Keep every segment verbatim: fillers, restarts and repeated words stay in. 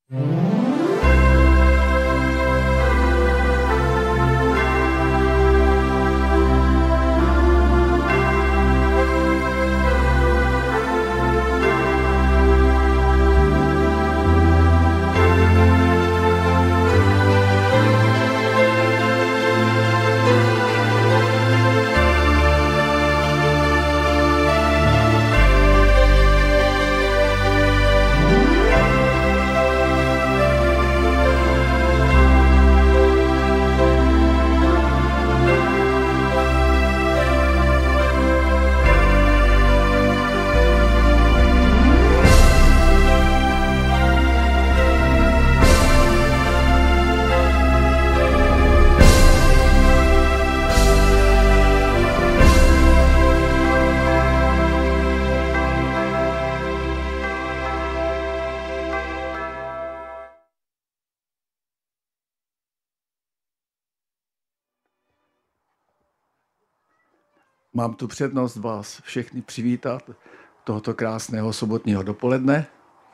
Mám tu přednost vás všechny přivítat tohoto krásného sobotního dopoledne.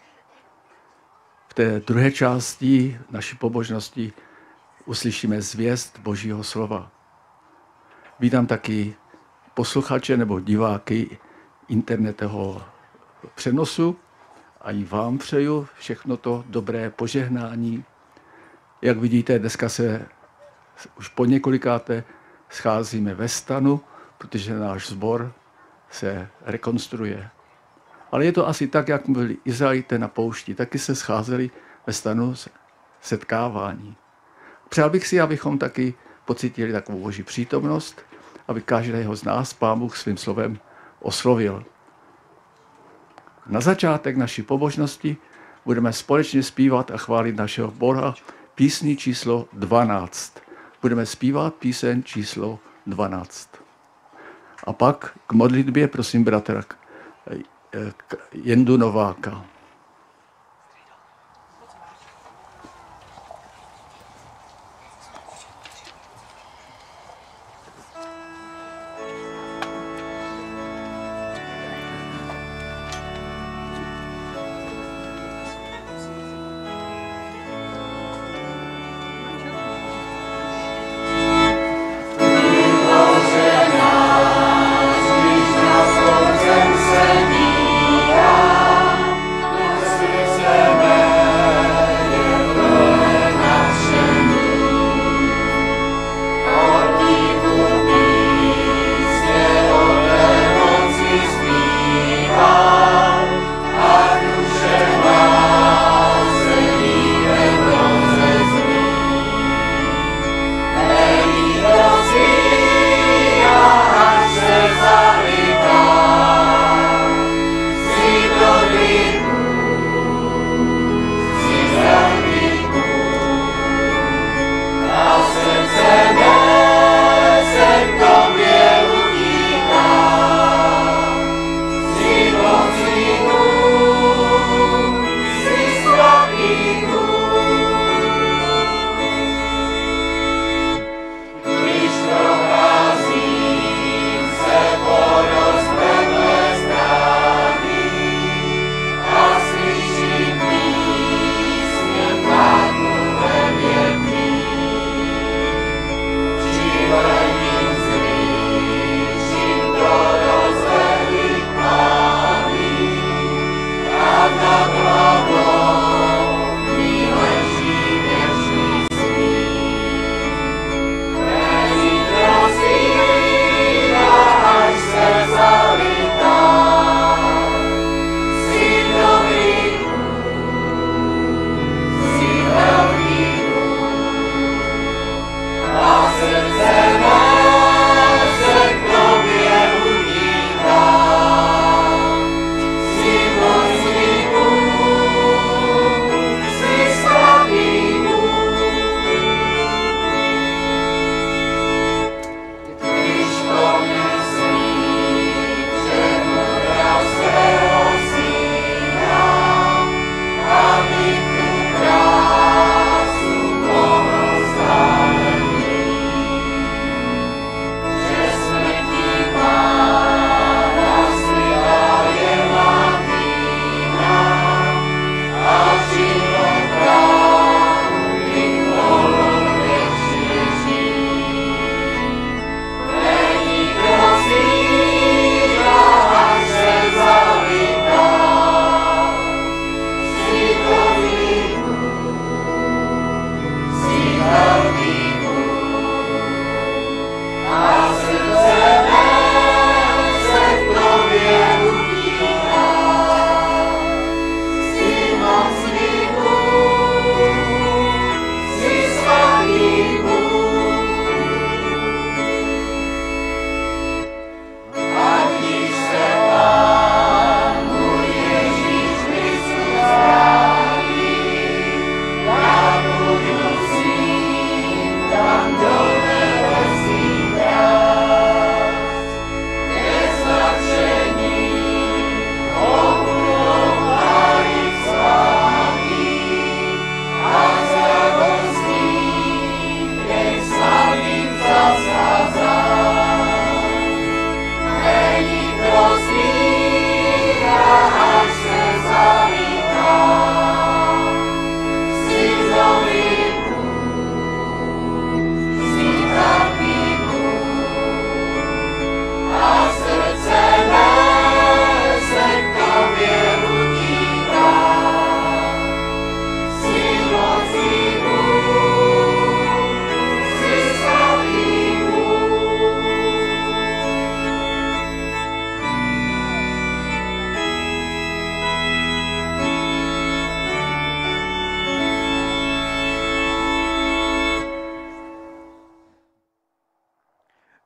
V té druhé části naší pobožnosti uslyšíme zvěst Božího slova. Vítám taky posluchače nebo diváky internetového přenosu a i vám přeju všechno to dobré požehnání. Jak vidíte, dneska se už po několikáté scházíme ve stanu, protože náš sbor se rekonstruuje. Ale je to asi tak, jak byli Izraelité na poušti, taky se scházeli ve stanu setkávání. Přál bych si, abychom taky pocítili takovou Boží přítomnost, aby každého z nás Pán Bůh svým slovem oslovil. Na začátek naší pobožnosti budeme společně zpívat a chválit našeho Boha písní číslo dvanáct. Budeme zpívat píseň číslo dvanáct. A pak k modlitbě prosím bratra Jendu Nováka. Amen.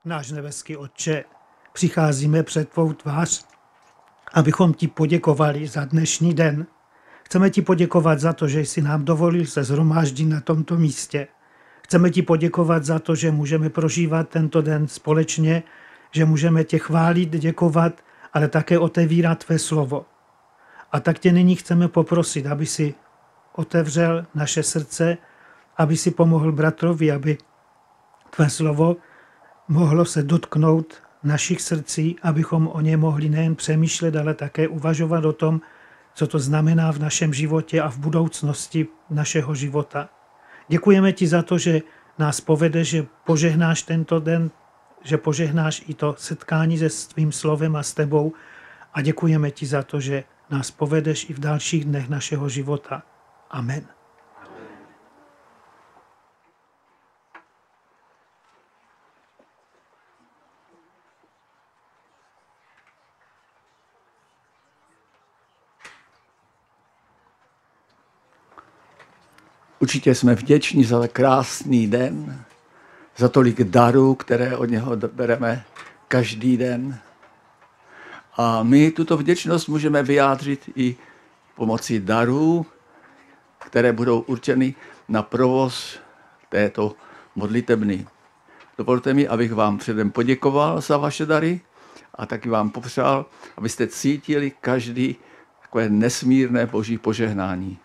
Náš nebeský Otče, přicházíme před tvou tvář, abychom ti poděkovali za dnešní den. Chceme ti poděkovat za to, že jsi nám dovolil se shromáždit na tomto místě. Chceme ti poděkovat za to, že můžeme prožívat tento den společně, že můžeme tě chválit, děkovat, ale také otevírat tvé slovo. A tak tě nyní chceme poprosit, aby si otevřel naše srdce, aby si pomohl bratrovi, aby tvé slovo mohlo se dotknout našich srdcí, abychom o ně mohli nejen přemýšlet, ale také uvažovat o tom, co to znamená v našem životě a v budoucnosti našeho života. Děkujeme ti za to, že nás povede, že požehnáš tento den, že požehnáš i to setkání se svým slovem a s tebou a děkujeme ti za to, že nás povedeš i v dalších dnech našeho života. Amen. Určitě jsme vděční za krásný den, za tolik darů, které od něho bereme každý den. A my tuto vděčnost můžeme vyjádřit i pomocí darů, které budou určeny na provoz této modlitebny. Dovolte mi, abych vám předem poděkoval za vaše dary a taky vám popřál, abyste cítili každý takové nesmírné boží požehnání.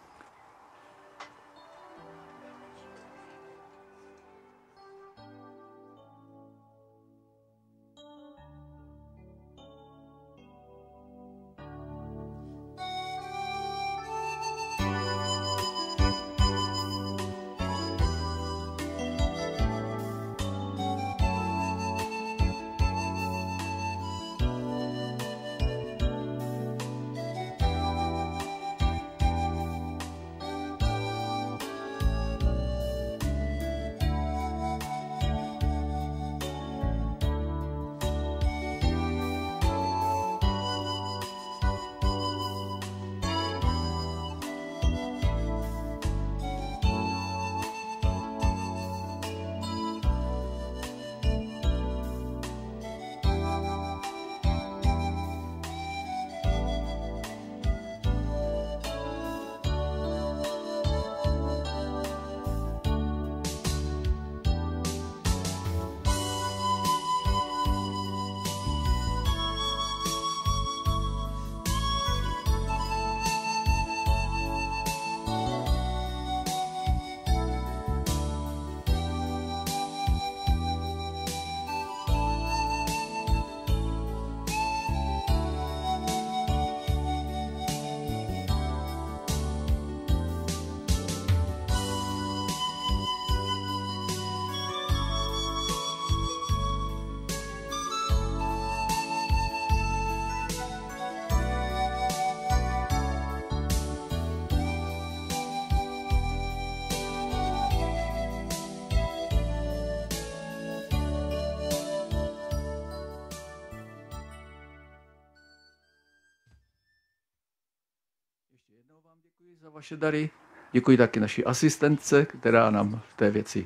Děkuji za vaše dary, děkuji taky naší asistentce, která nám v té věci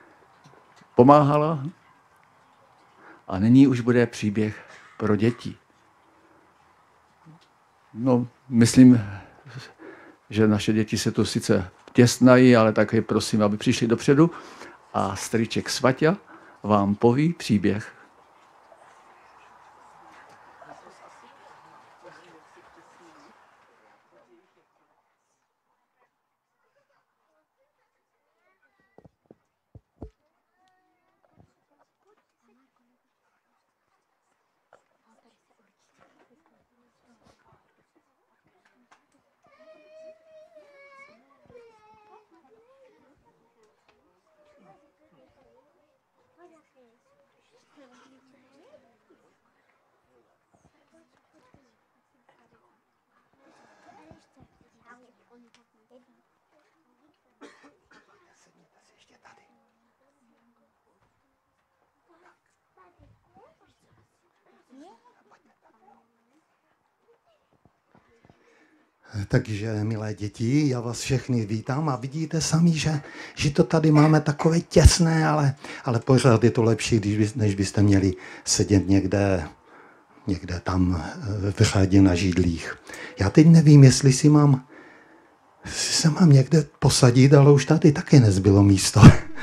pomáhala. A nyní už bude příběh pro děti. No, myslím, že naše děti se tu sice těsnají, ale také prosím, aby přišli dopředu a strýček Svaťa vám poví příběh. Takže, milé děti, já vás všechny vítám a vidíte sami, že, že to tady máme takové těsné, ale, ale pořád je to lepší, když, než byste měli sedět někde, někde tam v řadě na židlích. Já teď nevím, jestli si mám, jestli se mám někde posadit, ale už tady taky nezbylo místo.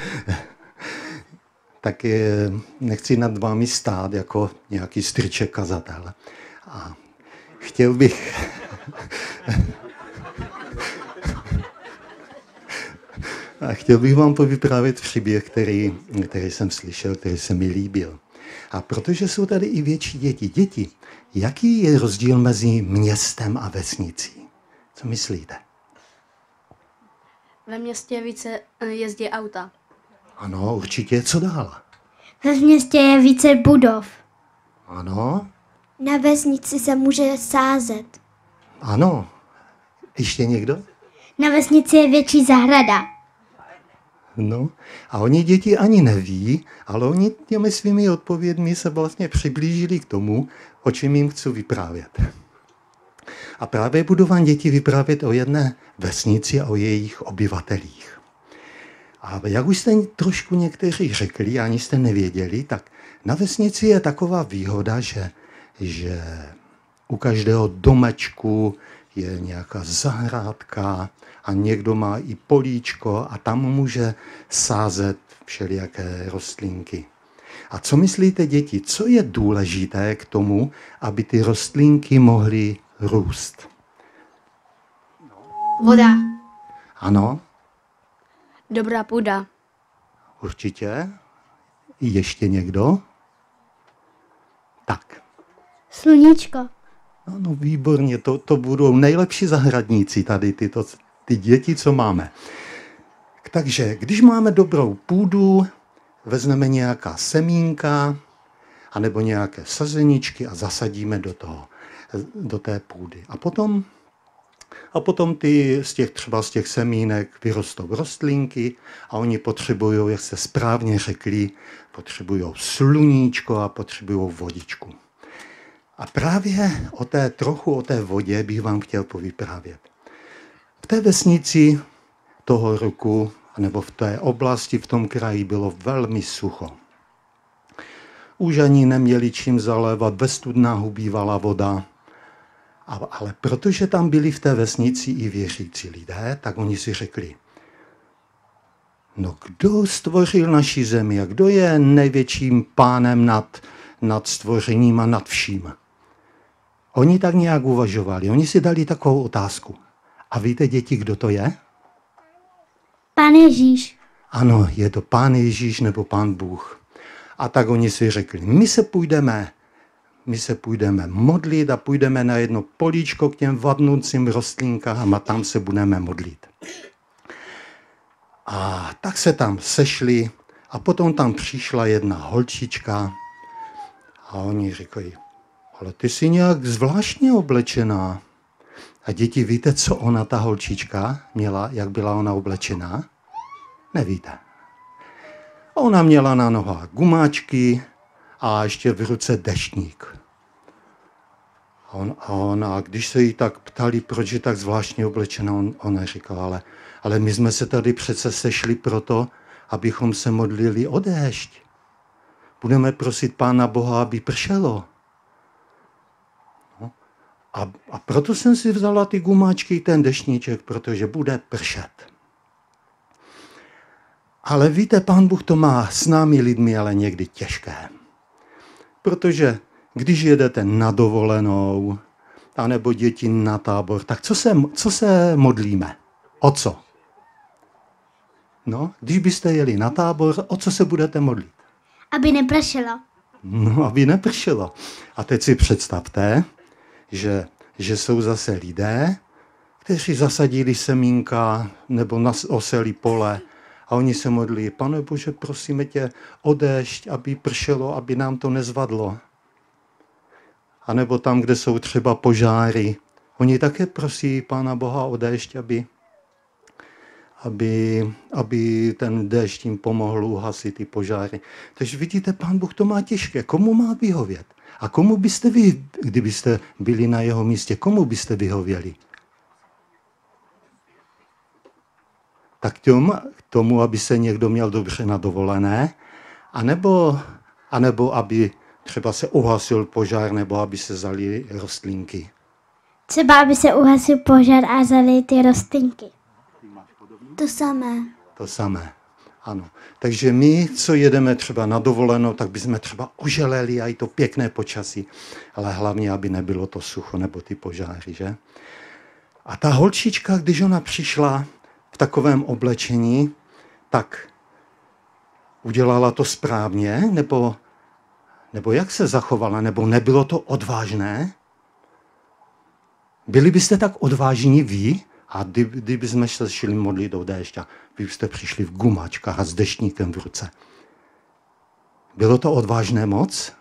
Tak je, nechci nad vámi stát jako nějaký strček kazatel. A chtěl bych... A chtěl bych vám povyprávět příběh, který, který jsem slyšel, který se mi líbil. A protože jsou tady i větší děti. Děti, jaký je rozdíl mezi městem a vesnicí? Co myslíte? Ve městě více jezdí auta. Ano, určitě. Co dál? Ve městě je více budov. Ano. Na vesnici se může sázet. Ano. Ještě někdo? Na vesnici je větší zahrada. No, a oni děti ani neví, ale oni těmi svými odpovědmi se vlastně přiblížili k tomu, o čem jim chci vyprávět. A právě budu vám děti vyprávět o jedné vesnici a o jejich obyvatelích. A jak už jste trošku někteří řekli, ani jste nevěděli, tak na vesnici je taková výhoda, že, že u každého domečku je nějaká zahrádka a někdo má i políčko a tam může sázet všelijaké rostlinky. A co myslíte, děti, co je důležité k tomu, aby ty rostlinky mohly růst? Voda. Ano, Dobrá půda. určitě. Ještě někdo? Tak. Sluníčko. Ano, výborně, to, to budou nejlepší zahradníci tady, tyto, ty děti, co máme. Takže, když máme dobrou půdu, vezmeme nějaká semínka, anebo nějaké sazeničky a zasadíme do toho, do té půdy. A potom, a potom ty, z těch, třeba z těch semínek vyrostou rostlinky a oni potřebují, jak se správně řekli, potřebují sluníčko a potřebují vodičku. A právě o té, trochu o té vodě bych vám chtěl povyprávět. V té vesnici toho roku, nebo v té oblasti, v tom kraji bylo velmi sucho. Už ani neměli čím zalévat, ve studnách ubývala voda. A, ale protože tam byli v té vesnici i věřící lidé, tak oni si řekli, no kdo stvořil naši zemi a kdo je největším pánem nad, nad stvořením a nad vším? Oni tak nějak uvažovali, oni si dali takovou otázku. A víte, děti, kdo to je? Pán Ježíš. Ano, je to Pán Ježíš nebo Pán Bůh. A tak oni si řekli, my se půjdeme, my se půjdeme modlit a půjdeme na jedno políčko k těm vadnoucím rostlinkám a tam se budeme modlit. A tak se tam sešli a potom tam přišla jedna holčička a oni říkají, ale ty jsi nějak zvláštně oblečená. A děti, víte, co ona, ta holčička, měla, jak byla ona oblečená? Nevíte. Ona měla na nohách gumáčky a ještě v ruce deštník. A, on, a ona, když se jí tak ptali, proč je tak zvláštně oblečená, on, ona říkala, ale, ale my jsme se tady přece sešli proto, abychom se modlili o déšť. Budeme prosit Pána Boha, aby pršelo. No. A, a proto jsem si vzala ty gumáčky, ten deštníček, protože bude pršet. Ale víte, Pán Bůh to má s námi lidmi, ale někdy těžké. Protože když jedete na dovolenou, anebo děti na tábor, tak co se, co se modlíme? O co? No, když byste jeli na tábor, o co se budete modlit? Aby nepršelo. No, aby nepršelo. A teď si představte, že, že jsou zase lidé, kteří zasadili semínka nebo oseli pole a oni se modlí, Pane Bože, prosíme tě o déšť, aby pršelo, aby nám to nezvadlo. A nebo tam, kde jsou třeba požáry, oni také prosí Pána Boha o déšť, aby, aby, aby ten déšť jim pomohl uhasit ty požáry. Takže vidíte, Pán Bůh to má těžké. Komu má vyhovět? A komu byste vy, kdybyste byli na jeho místě, komu byste vyhověli? Tak tomu, k tomu, aby se někdo měl dobře na dovolené, anebo, anebo aby třeba se uhasil požár, nebo aby se zalily rostlinky. Třeba, aby se uhasil požár a zalily ty rostlinky. To samé. To samé, ano. Takže my, co jedeme třeba na dovolenou, tak bychom třeba oželeli a i to pěkné počasí, ale hlavně, aby nebylo to sucho nebo ty požáry, že? A ta holčička, když ona přišla v takovém oblečení, tak udělala to správně, nebo, nebo jak se zachovala, nebo nebylo to odvážné? Byli byste tak odvážní vy, a kdyby, kdyby jsme se šli modlit do déště, vy byste přišli v gumačkách a s deštníkem v ruce. Bylo to odvážné moc?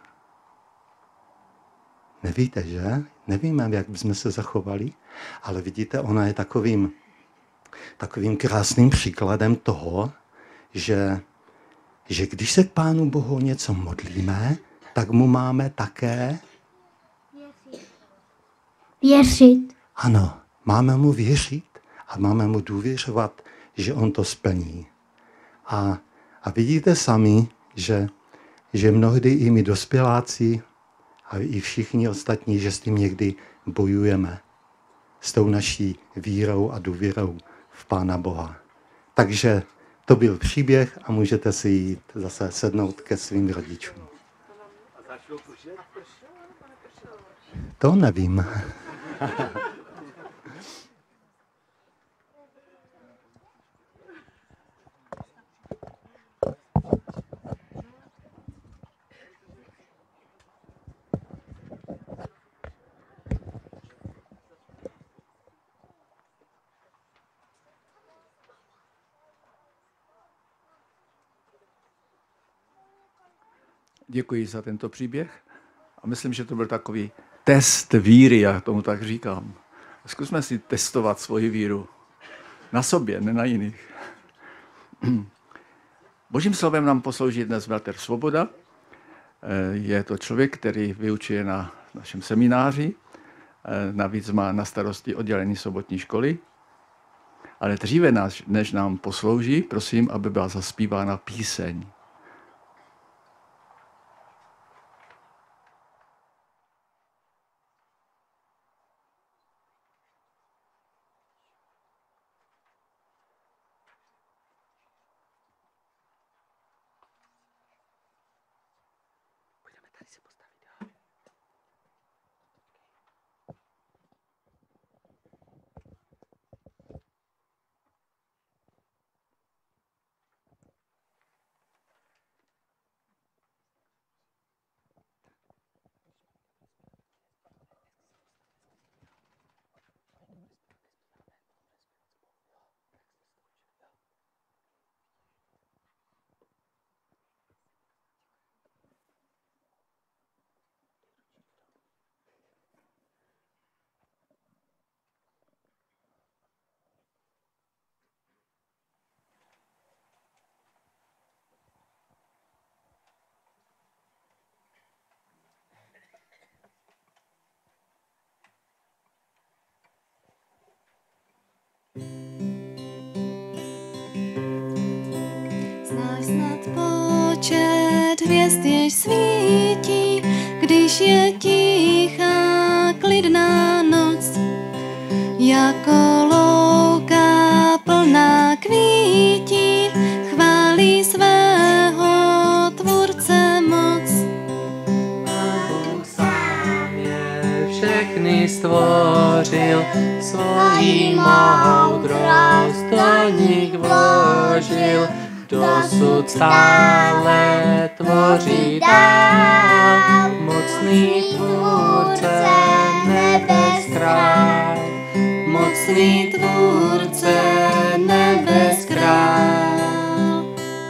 Nevíte, že? Nevíme, jak bychom se zachovali, ale vidíte, ona je takovým, takovým krásným příkladem toho, že, že když se k Pánu Bohu něco modlíme, tak mu máme také Věřit. ano, máme mu věřit a máme mu důvěřovat, že on to splní. A, a vidíte sami, že, že mnohdy i my dospěláci a i všichni ostatní, že s tím někdy bojujeme. S tou naší vírou a důvěrou v Pána Boha. Takže to byl příběh a můžete si jít zase sednout ke svým rodičům. To nevím. Děkuji za tento příběh a myslím, že to byl takový test víry, já tomu tak říkám. Zkusme si testovat svoji víru na sobě, ne na jiných. Božím slovem nám poslouží dnes bratr Svoboda. Je to člověk, který vyučuje na našem semináři, navíc má na starosti oddělení sobotní školy. Ale dříve, než nám poslouží, prosím, aby byla zaspívána píseň. Znáš snad počet hvězd, jež svítí, když je tichá, klidná noc, jako louka plná kvítí, chválí svého tvůrce moc. A Bůh sám je všechny stvořil, svojí moudrost do nich vložil, dosud stále tvoří dál, mocný tvůrce nebes král, mocný tvůrce nebes král.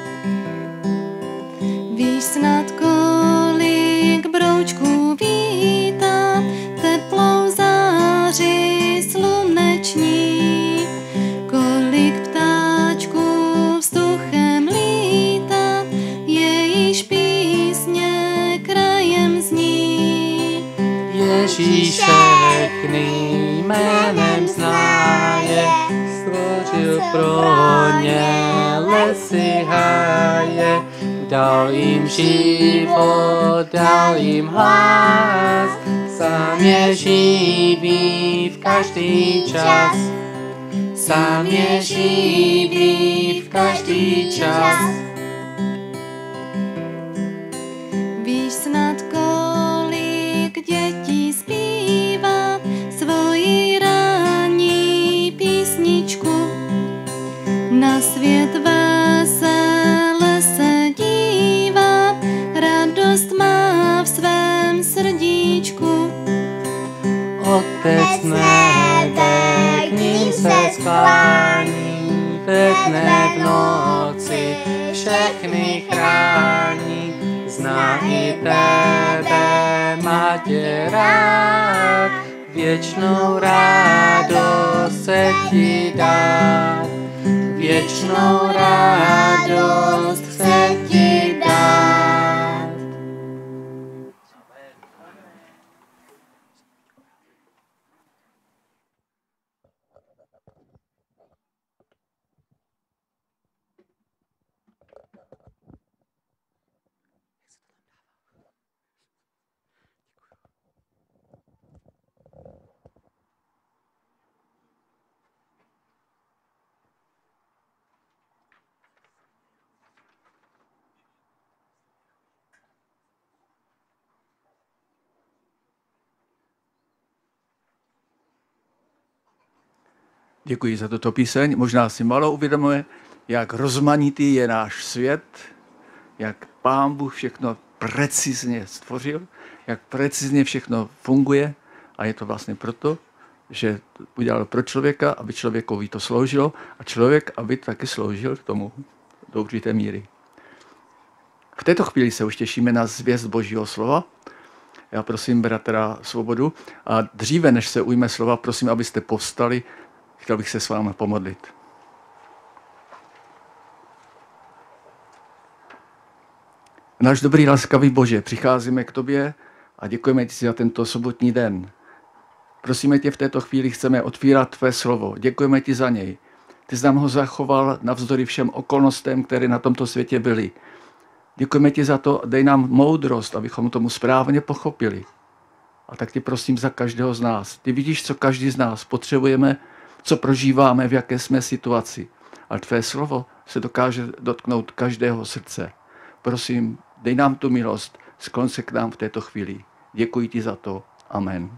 Víš snad, kolik broučků vítá, teplou záři sluneční, kolik ptáčků vzduchem lítat, jejíž písně krajem zní. Ježíš všechny jménem zná je, stvořil pro ně lesy háje, dal jim život, dal jim hlas, sám je živý v každý čas, sám je živý v každý čas. Víš snad, kolik dětí zpívá svoji ranní písničku, na svět vesele se dívá, radost má v svém srdíčku. Otec nebe k ní se sklání, ve dne v noci všechny chrání, zná i tebe, má tě rád, věčnou radost se ti dát, věčnou radost se ti dát. Děkuji za tuto píseň. Možná si málo uvědomuje, jak rozmanitý je náš svět, jak Pán Bůh všechno precizně stvořil, jak precizně všechno funguje a je to vlastně proto, že udělal pro člověka, aby člověkovi to sloužilo a člověk, aby taky sloužil k tomu do určité míry. V této chvíli se už těšíme na zvěst Božího slova. Já prosím bratra Svobodu a dříve, než se ujme slova, prosím, abyste povstali. Chtěl bych se s vámi pomodlit. Náš dobrý, laskavý Bože, přicházíme k tobě a děkujeme ti za tento sobotní den. Prosíme tě, v této chvíli chceme otvírat tvé slovo. Děkujeme ti za něj. Ty jsi nám ho zachoval navzdory všem okolnostem, které na tomto světě byly. Děkujeme ti za to, dej nám moudrost, abychom tomu správně pochopili. A tak tě prosím za každého z nás. Ty vidíš, co každý z nás potřebujeme, co prožíváme, v jaké jsme situaci. Ale tvé slovo se dokáže dotknout každého srdce. Prosím, dej nám tu milost, sklon se k nám v této chvíli. Děkuji ti za to. Amen.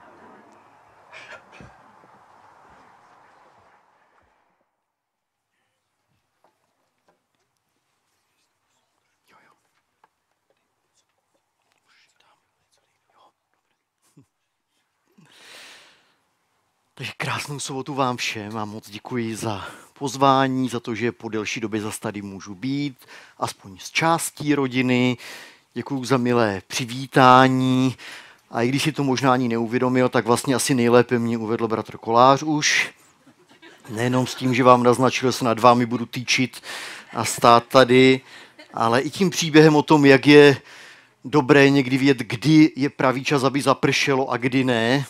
Takže krásnou sobotu vám všem a moc děkuji za pozvání, za to, že po delší době zase tady můžu být, aspoň z částí rodiny. Děkuji za milé přivítání a i když si to možná ani neuvědomil, tak vlastně asi nejlépe mě uvedl bratr Kolář už. Nejenom s tím, že vám naznačil, že se nad vámi budu týčit a stát tady, ale i tím příběhem o tom, jak je dobré někdy vědět, kdy je pravý čas, aby zapršelo a kdy ne.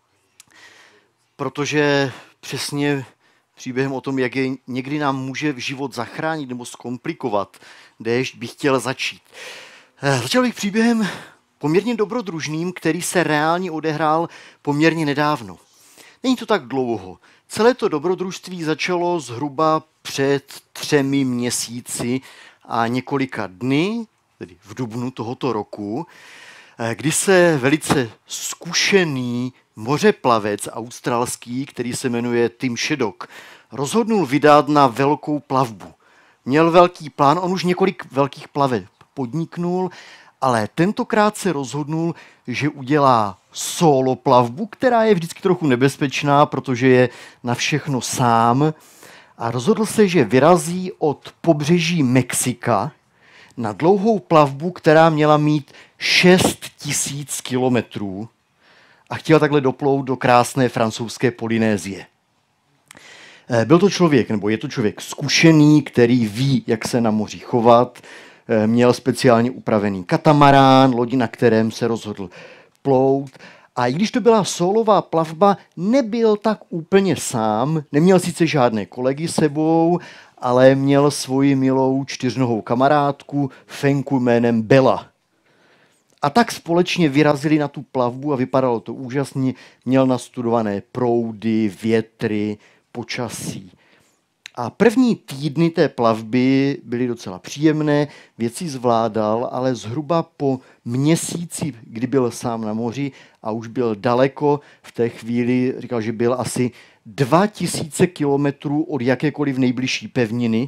Protože přesně příběhem o tom, jak je někdy nám může v život zachránit nebo zkomplikovat, déšť bych chtěl začít. Začal bych příběhem poměrně dobrodružným, který se reálně odehrál poměrně nedávno. Není to tak dlouho. Celé to dobrodružství začalo zhruba před třemi měsíci a několika dny, tedy v dubnu tohoto roku, kdy se velice zkušený mořeplavec australský, který se jmenuje Tim Sheddock, rozhodnul vydat na velkou plavbu. Měl velký plán, on už několik velkých plaveb podniknul, ale tentokrát se rozhodnul, že udělá solo plavbu, která je vždycky trochu nebezpečná, protože je na všechno sám. A rozhodl se, že vyrazí od pobřeží Mexika na dlouhou plavbu, která měla mít šest tisíc kilometrů a chtěl takhle doplout do krásné francouzské Polynésie. Byl to člověk, nebo je to člověk zkušený, který ví, jak se na moři chovat, měl speciálně upravený katamarán, lodi, na kterém se rozhodl plout A i když to byla sólová plavba, nebyl tak úplně sám, neměl sice žádné kolegy sebou, ale měl svoji milou čtyřnohou kamarádku Fenku jménem Bela. A tak společně vyrazili na tu plavbu a vypadalo to úžasně. Měl nastudované proudy, větry, počasí. A první týdny té plavby byly docela příjemné, věci zvládal, ale zhruba po měsíci, kdy byl sám na moři a už byl daleko, v té chvíli říkal, že byl asi dva tisíce kilometrů od jakékoliv nejbližší pevniny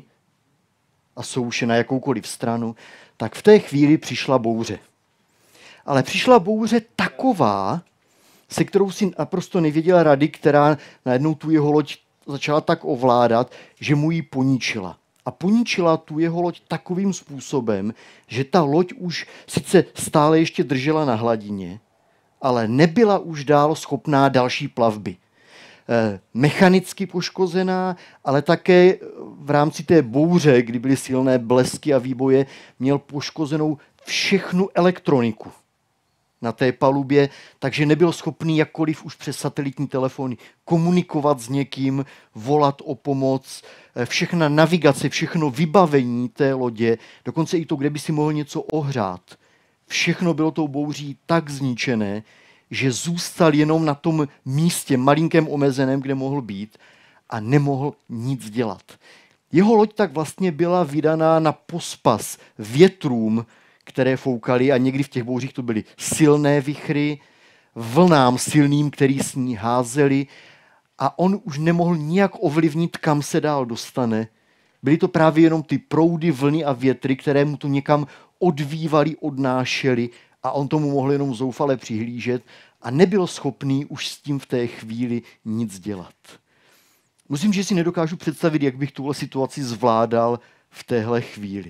a souše na jakoukoliv stranu, tak v té chvíli přišla bouře. Ale přišla bouře taková, se kterou si naprosto nevěděla rady, která najednou tu jeho loď začala tak ovládat, že mu ji poničila. A poničila tu jeho loď takovým způsobem, že ta loď už sice stále ještě držela na hladině, ale nebyla už dál schopná další plavby. E, mechanicky poškozená, ale také v rámci té bouře, kdy byly silné blesky a výboje, měl poškozenou všechnu elektroniku na té palubě, takže nebyl schopný jakkoliv už přes satelitní telefony komunikovat s někým, volat o pomoc, všechna navigace, všechno vybavení té lodě, dokonce i to, kde by si mohl něco ohřát. Všechno bylo tou bouří tak zničené, že zůstal jenom na tom místě malinkém omezeném, kde mohl být a nemohl nic dělat. Jeho loď tak vlastně byla vydaná na pospas větrům, které foukaly a někdy v těch bouřích to byly silné vichry, vlnám silným, který s ní házeli a on už nemohl nijak ovlivnit, kam se dál dostane. Byly to právě jenom ty proudy, vlny a větry, které mu to někam odvívali, odnášeli a on tomu mohl jenom zoufale přihlížet a nebyl schopný už s tím v té chvíli nic dělat. Musím, že si nedokážu představit, jak bych tuhle situaci zvládal v téhle chvíli.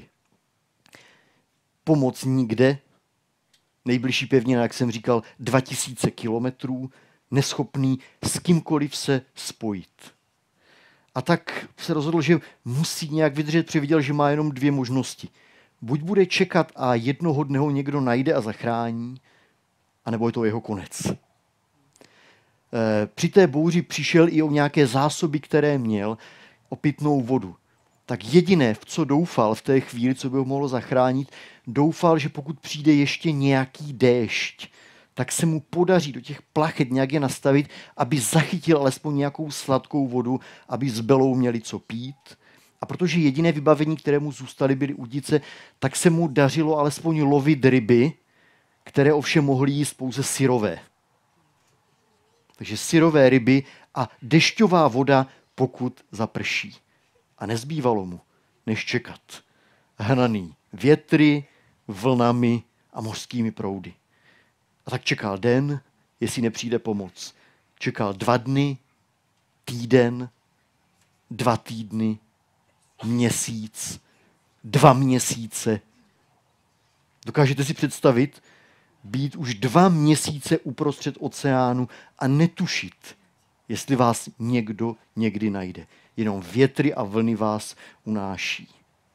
Pomoc nikde, nejbližší pevnina, jak jsem říkal, dva tisíce kilometrů, neschopný s kýmkoliv se spojit. A tak se rozhodl, že musí nějak vydržet, protože viděl, že má jenom dvě možnosti. Buď bude čekat a jednoho dne ho někdo najde a zachrání, anebo je to jeho konec. Při té bouři přišel i o nějaké zásoby, které měl, o pitnou vodu. Tak jediné, v co doufal v té chvíli, co by ho mohlo zachránit, doufal, že pokud přijde ještě nějaký déšť, tak se mu podaří do těch plachet nějak je nastavit, aby zachytil alespoň nějakou sladkou vodu, aby s Belou měli co pít. A protože jediné vybavení, které mu zůstaly, byly udice, tak se mu dařilo alespoň lovit ryby, které ovšem mohly jíst pouze syrové. Takže syrové ryby a dešťová voda, pokud zaprší. A nezbývalo mu, než čekat. Hnaný větry, vlnami a mořskými proudy. A tak čekal den, jestli nepřijde pomoc. Čekal dva dny, týden, dva týdny, měsíc, dva měsíce. Dokážete si představit, být už dva měsíce uprostřed oceánu a netušit, jestli vás někdo někdy najde. Jenom větry a vlny vás unáší.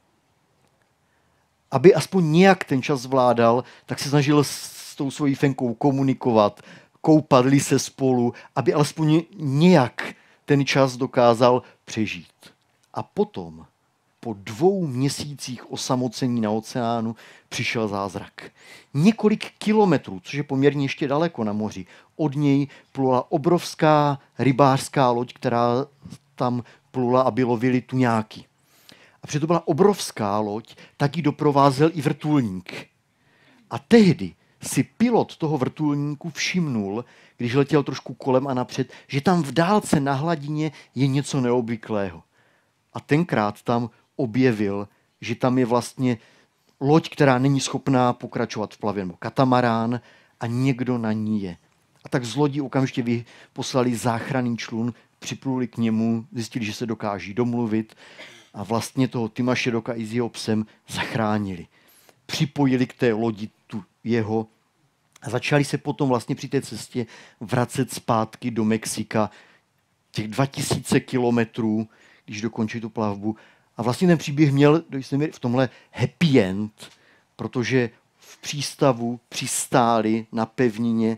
Aby aspoň nějak ten čas zvládal, tak se snažil s tou svojí Fenkou komunikovat, koupadli se spolu, aby alespoň nějak ten čas dokázal přežít. A potom, po dvou měsících osamocení na oceánu, přišel zázrak. Několik kilometrů, což je poměrně ještě daleko na moři, od něj plula obrovská rybářská loď, která tam plula, aby lovili tuňáky. A protože to byla obrovská loď, tak ji doprovázel i vrtulník. A tehdy si pilot toho vrtulníku všimnul, když letěl trošku kolem a napřed, že tam v dálce na hladině je něco neobvyklého. A tenkrát tam objevil, že tam je vlastně loď, která není schopná pokračovat v plavbě, nebo katamarán, a někdo na ní je. A tak z lodi okamžitě poslali záchranný člun, připluli k němu, zjistili, že se dokáží domluvit a vlastně toho Tima Shaddocka i s jeho psem zachránili. Připojili k té lodi tu jeho a začali se potom vlastně při té cestě vracet zpátky do Mexika těch dva tisíce kilometrů, když dokončili tu plavbu. A vlastně ten příběh měl v tomhle happy end, protože v přístavu přistáli na pevnině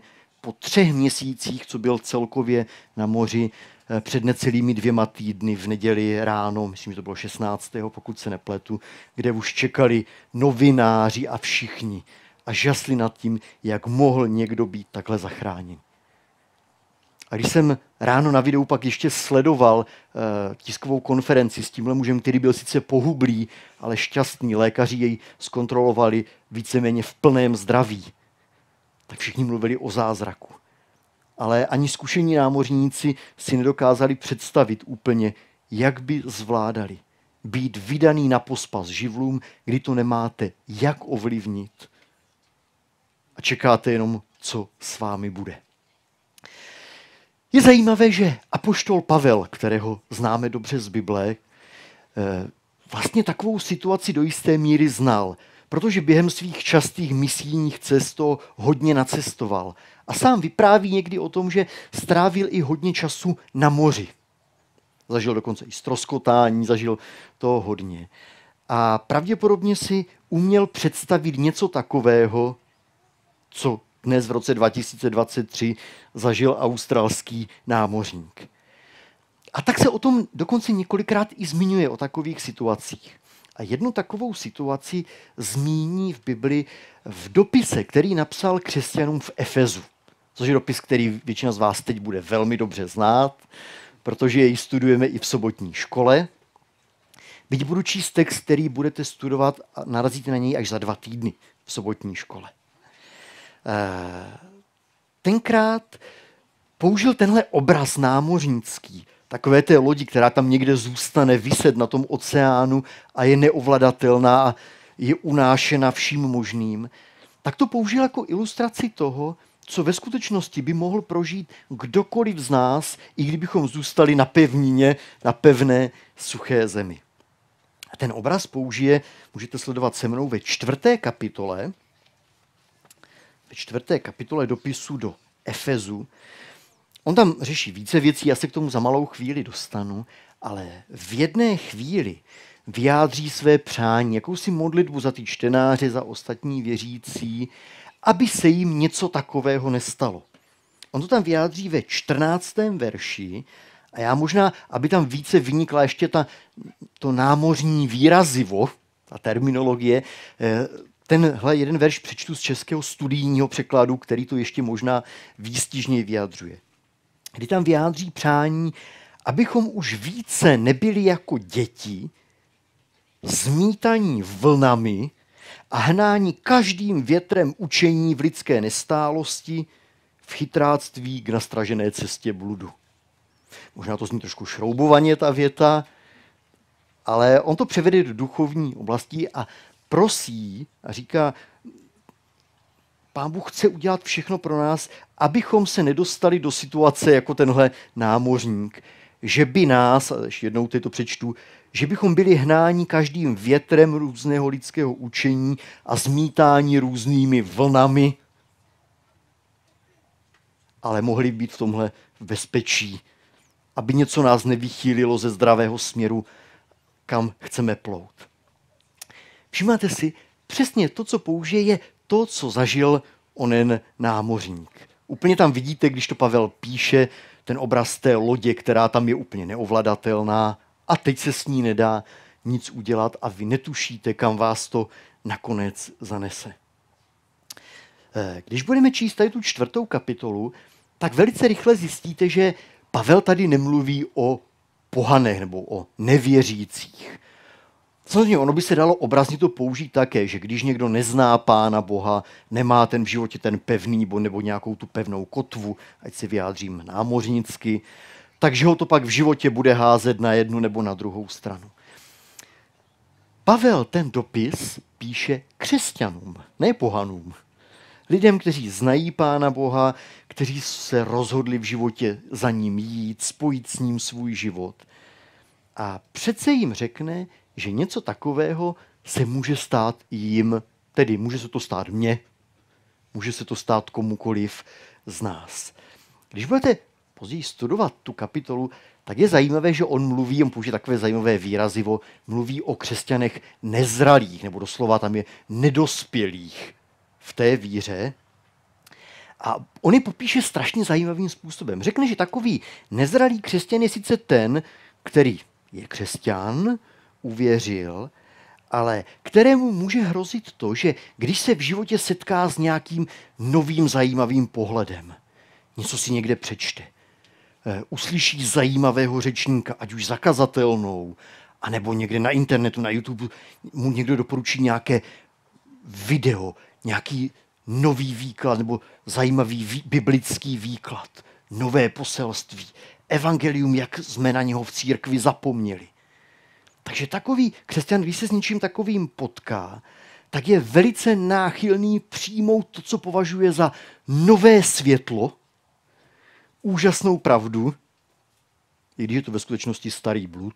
po třech měsících, co byl celkově na moři, před necelými dvěma týdny v neděli ráno, myslím, že to bylo šestnáctého pokud se nepletu, kde už čekali novináři a všichni a žasli nad tím, jak mohl někdo být takhle zachráněn. A když jsem ráno na videu pak ještě sledoval uh, tiskovou konferenci s tímhle mužem, který byl sice pohublý, ale šťastný, lékaři jej zkontrolovali víceméně v plném zdraví, tak všichni mluvili o zázraku. Ale ani zkušení námořníci si nedokázali představit úplně, jak by zvládali být vydaný na pospas živlům, kdy to nemáte jak ovlivnit a čekáte jenom, co s vámi bude. Je zajímavé, že apoštol Pavel, kterého známe dobře z Bible, vlastně takovou situaci do jisté míry znal, protože během svých častých misijních cest to hodně nacestoval. A sám vypráví někdy o tom, že strávil i hodně času na moři. Zažil dokonce i ztroskotání, zažil toho hodně. A pravděpodobně si uměl představit něco takového, co dnes v roce dva tisíce dvacet tři zažil australský námořník. A tak se o tom dokonce několikrát i zmiňuje, o takových situacích. A jednu takovou situaci zmíní v Bibli v dopise, který napsal křesťanům v Efezu. Což je dopis, který většina z vás teď bude velmi dobře znát, protože jej studujeme i v sobotní škole. Byť budu číst text, který budete studovat a narazíte na něj až za dva týdny v sobotní škole. Tenkrát použil tenhle obraz námořnický, takové té lodi, která tam někde zůstane viset na tom oceánu a je neovladatelná a je unášena vším možným, tak to použil jako ilustraci toho, co ve skutečnosti by mohl prožít kdokoliv z nás, i kdybychom zůstali na pevnině, na pevné, suché zemi. A ten obraz použije, můžete sledovat se mnou ve čtvrté kapitole, ve čtvrté kapitole dopisu do Efezu. On tam řeší více věcí, já se k tomu za malou chvíli dostanu, ale v jedné chvíli vyjádří své přání, jakousi modlitbu za ty čtenáře, za ostatní věřící, aby se jim něco takového nestalo. On to tam vyjádří ve čtrnáctém verši a já možná, aby tam více vynikla ještě ta, to námořní výrazivo, ta terminologie, tenhle jeden verš přečtu z českého studijního překladu, který to ještě možná výstižněji vyjadřuje. Kdy tam vyjádří přání, abychom už více nebyli jako děti, zmítaní vlnami a hnání každým větrem učení v lidské nestálosti, v chytráctví k nastražené cestě bludu. Možná to zní trošku šroubovaně ta věta, ale on to převede do duchovní oblasti a prosí a říká, Pán Bůh chce udělat všechno pro nás, abychom se nedostali do situace jako tenhle námořník, že by nás, a ještě jednou to přečtu, že bychom byli hnáni každým větrem různého lidského učení a zmítáni různými vlnami, ale mohli být v tomhle v bezpečí, aby něco nás nevychýlilo ze zdravého směru, kam chceme plout. Všimáte si, přesně to, co použije, je to, co zažil onen námořník. Úplně tam vidíte, když to Pavel píše, ten obraz té lodě, která tam je úplně neovladatelná a teď se s ní nedá nic udělat a vy netušíte, kam vás to nakonec zanese. Když budeme číst tady tu čtvrtou kapitolu, tak velice rychle zjistíte, že Pavel tady nemluví o pohanech nebo o nevěřících. Samozřejmě ono by se dalo obrazně to použít také, že když někdo nezná Pána Boha, nemá ten v životě ten pevný bod nebo nějakou tu pevnou kotvu, ať se vyjádřím námořnicky, takže ho to pak v životě bude házet na jednu nebo na druhou stranu. Pavel ten dopis píše křesťanům, ne pohanům. Lidem, kteří znají Pána Boha, kteří se rozhodli v životě za ním jít, spojit s ním svůj život. A přece jim řekne, že něco takového se může stát jim, tedy může se to stát mně, může se to stát komukoliv z nás. Když budete později studovat tu kapitolu, tak je zajímavé, že on mluví, on použije takové zajímavé výrazivo, mluví o křesťanech nezralých, nebo doslova tam je nedospělých v té víře. A on je popíše strašně zajímavým způsobem. Řekne, že takový nezralý křesťan je sice ten, který je křesťan, uvěřil, ale kterému může hrozit to, že když se v životě setká s nějakým novým zajímavým pohledem, něco si někde přečte, uslyší zajímavého řečníka, ať už zakazatelnou, anebo někde na internetu, na YouTube, mu někdo doporučí nějaké video, nějaký nový výklad nebo zajímavý vý, biblický výklad, nové poselství, evangelium, jak jsme na něho v církvi zapomněli. Takže takový křesťan, když se s něčím takovým potká, tak je velice náchylný přijmout to, co považuje za nové světlo, úžasnou pravdu, i když je to ve skutečnosti starý blud.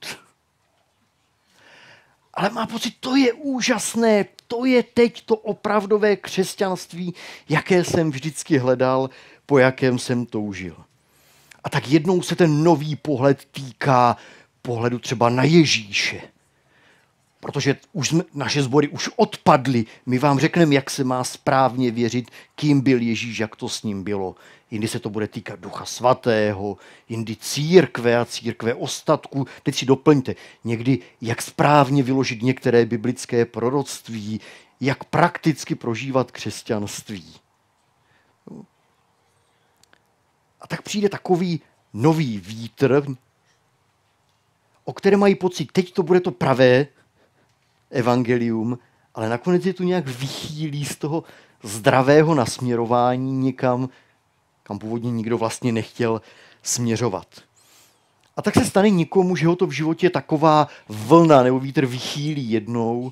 Ale má pocit, to je úžasné, to je teď to opravdové křesťanství, jaké jsem vždycky hledal, po jakém jsem toužil. A tak jednou se ten nový pohled týká pohledu třeba na Ježíše. Protože už jsme, naše sbory už odpadly. My vám řekneme, jak se má správně věřit, kým byl Ježíš, jak to s ním bylo. Jindy se to bude týkat Ducha Svatého, jindy církve a církve ostatků. Teď si doplňte někdy, jak správně vyložit některé biblické proroctví, jak prakticky prožívat křesťanství. A tak přijde takový nový vítr, o kterém mají pocit, teď to bude to pravé evangelium, ale nakonec je tu nějak vychýlí z toho zdravého nasměrování někam, kam původně nikdo vlastně nechtěl směřovat. A tak se stane nikomu, že ho to v životě taková vlna nebo vítr vychýlí jednou.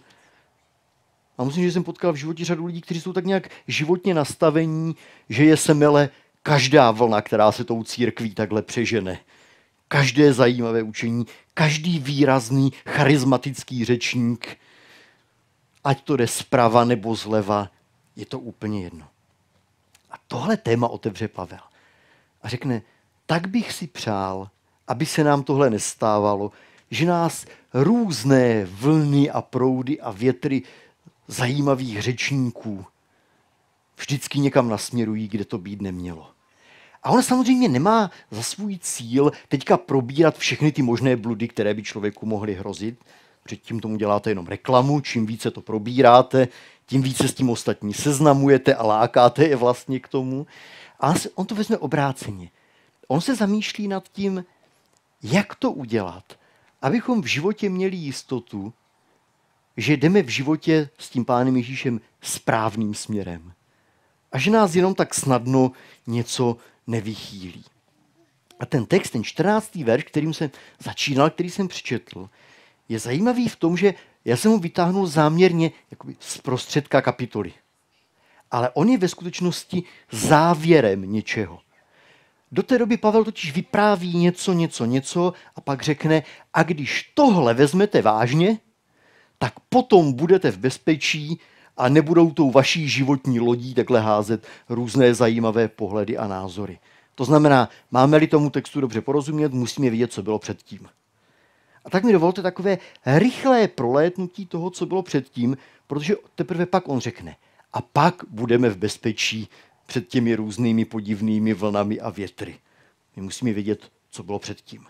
A musím, že jsem potkal v životě řadu lidí, kteří jsou tak nějak životně nastavení, že je semele každá vlna, která se tou církví takhle přežene. Každé zajímavé učení, každý výrazný charismatický řečník, ať to jde zprava nebo zleva, je to úplně jedno. A tohle téma otevře Pavel. A řekne, tak bych si přál, aby se nám tohle nestávalo, že nás různé vlny a proudy a větry zajímavých řečníků vždycky někam nasměrují, kde to být nemělo. A on samozřejmě nemá za svůj cíl teďka probírat všechny ty možné bludy, které by člověku mohly hrozit. Předtím tomu děláte jenom reklamu, čím více to probíráte, tím více s tím ostatní seznamujete a lákáte je vlastně k tomu. A on to vezme obráceně. On se zamýšlí nad tím, jak to udělat, abychom v životě měli jistotu, že jdeme v životě s tím Pánem Ježíšem správným směrem. A že nás jenom tak snadno něco nevychýlí. A ten text, ten čtrnáctý verš, kterým jsem začínal, který jsem přečetl, je zajímavý v tom, že já jsem ho vytáhnul záměrně jakoby z prostředka kapitoly. Ale on je ve skutečnosti závěrem něčeho. Do té doby Pavel totiž vypráví něco, něco, něco a pak řekne, a když tohle vezmete vážně, tak potom budete v bezpečí a nebudou tou vaší životní lodí takhle házet různé zajímavé pohledy a názory. To znamená, máme-li tomu textu dobře porozumět, musíme vědět, co bylo předtím. A tak mi dovolte takové rychlé prolétnutí toho, co bylo předtím, protože teprve pak on řekne, a pak budeme v bezpečí před těmi různými podivnými vlnami a větry. My musíme vědět, co bylo předtím.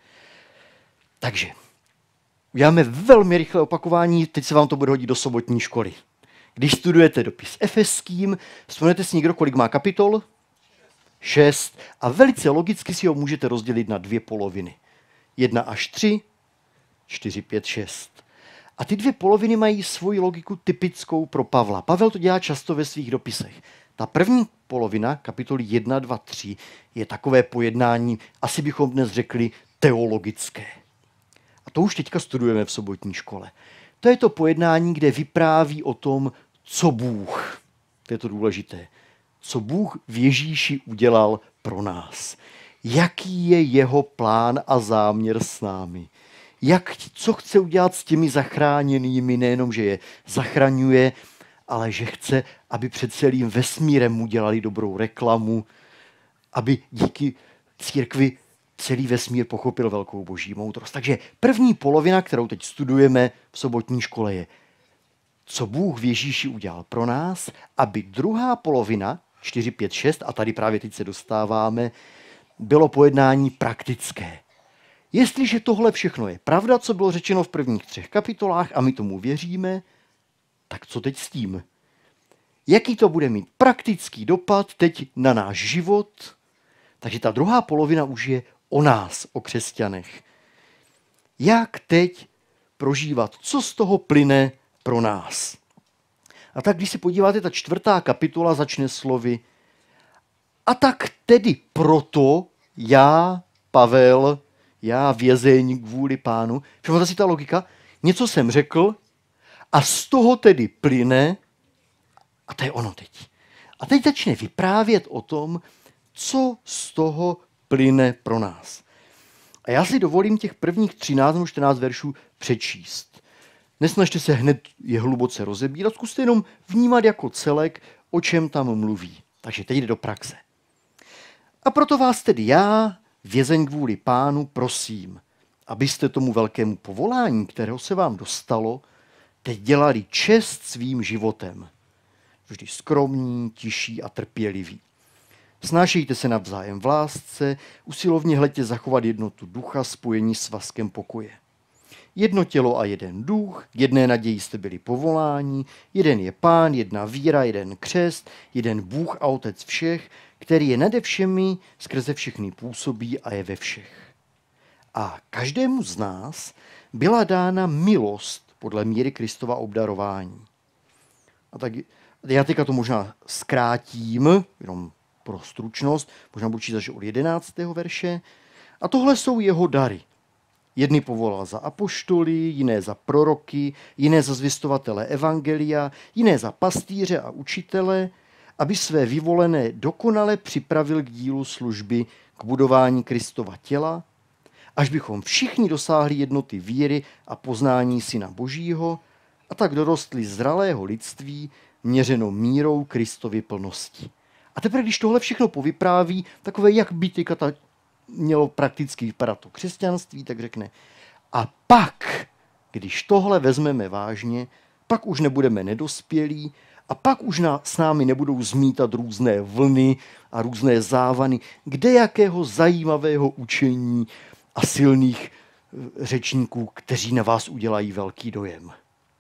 Takže uděláme velmi rychlé opakování, teď se vám to bude hodit do sobotní školy. Když studujete dopis Efeským, vzpomenete si někdo, kolik má kapitol? Šest. A velice logicky si ho můžete rozdělit na dvě poloviny. Jedna až tři, čtyři, pět, šest. A ty dvě poloviny mají svoji logiku typickou pro Pavla. Pavel to dělá často ve svých dopisech. Ta první polovina, kapitoly jedna, dva, tři, je takové pojednání, asi bychom dnes řekli, teologické. A to už teďka studujeme v sobotní škole. To je to pojednání, kde vypráví o tom, co Bůh, to je to důležité, co Bůh v Ježíši udělal pro nás. Jaký je jeho plán a záměr s námi. Jak, co chce udělat s těmi zachráněnými, nejenom, že je zachraňuje, ale že chce, aby před celým vesmírem mu dělali dobrou reklamu, aby díky církvi celý vesmír pochopil velkou boží moudrost. Takže první polovina, kterou teď studujeme v sobotní škole, je, co Bůh v Ježíši udělal pro nás, aby druhá polovina, čtyři, pět, šest, a tady právě teď se dostáváme, bylo pojednání praktické. Jestliže tohle všechno je pravda, co bylo řečeno v prvních třech kapitolách a my tomu věříme, tak co teď s tím? Jaký to bude mít praktický dopad teď na náš život? Takže ta druhá polovina už je o nás, o křesťanech. Jak teď prožívat, co z toho plyne pro nás? A tak, když se podíváte, ta čtvrtá kapitola začne slovy a tak tedy proto já, Pavel, já vězeň kvůli Pánu. Všimněte si ta logika? Něco jsem řekl a z toho tedy plyne, a to je ono teď. A teď začne vyprávět o tom, co z toho plyne pro nás. A já si dovolím těch prvních třináct nebo čtrnáct veršů přečíst. Nesnažte se hned je hluboce rozebírat, zkuste jenom vnímat jako celek, o čem tam mluví. Takže teď jde do praxe. A proto vás tedy já, vězeň kvůli Pánu, prosím, abyste tomu velkému povolání, kterého se vám dostalo, teď dělali čest svým životem. Vždy skromní, tiší a trpěliví. Snášejte se navzájem v lásce, usilovně hleďte zachovat jednotu ducha, spojení s svazkem pokoje. Jedno tělo a jeden duch, jedné naději jste byli povoláni, jeden je Pán, jedna víra, jeden křest, jeden Bůh a Otec všech, který je nade všemi, skrze všechny působí a je ve všech. A každému z nás byla dána milost podle míry Kristova obdarování. A tak já teďka to možná zkrátím, jenom pro stručnost, možná budu číst až od jedenáctého verše. A tohle jsou jeho dary. Jedny povolal za apoštoly, jiné za proroky, jiné za zvěstovatele evangelia, jiné za pastýře a učitele, aby své vyvolené dokonale připravil k dílu služby, k budování Kristova těla, až bychom všichni dosáhli jednoty víry a poznání Syna Božího a tak dorostli zralého lidství, měřeno mírou Kristovy plnosti. A teprve, když tohle všechno povypráví, takové, jak by teďka ta mělo prakticky vypadat to křesťanství, tak řekne, a pak, když tohle vezmeme vážně, pak už nebudeme nedospělí a pak už na, s námi nebudou zmítat různé vlny a různé závany, kde jakého zajímavého učení a silných řečníků, kteří na vás udělají velký dojem.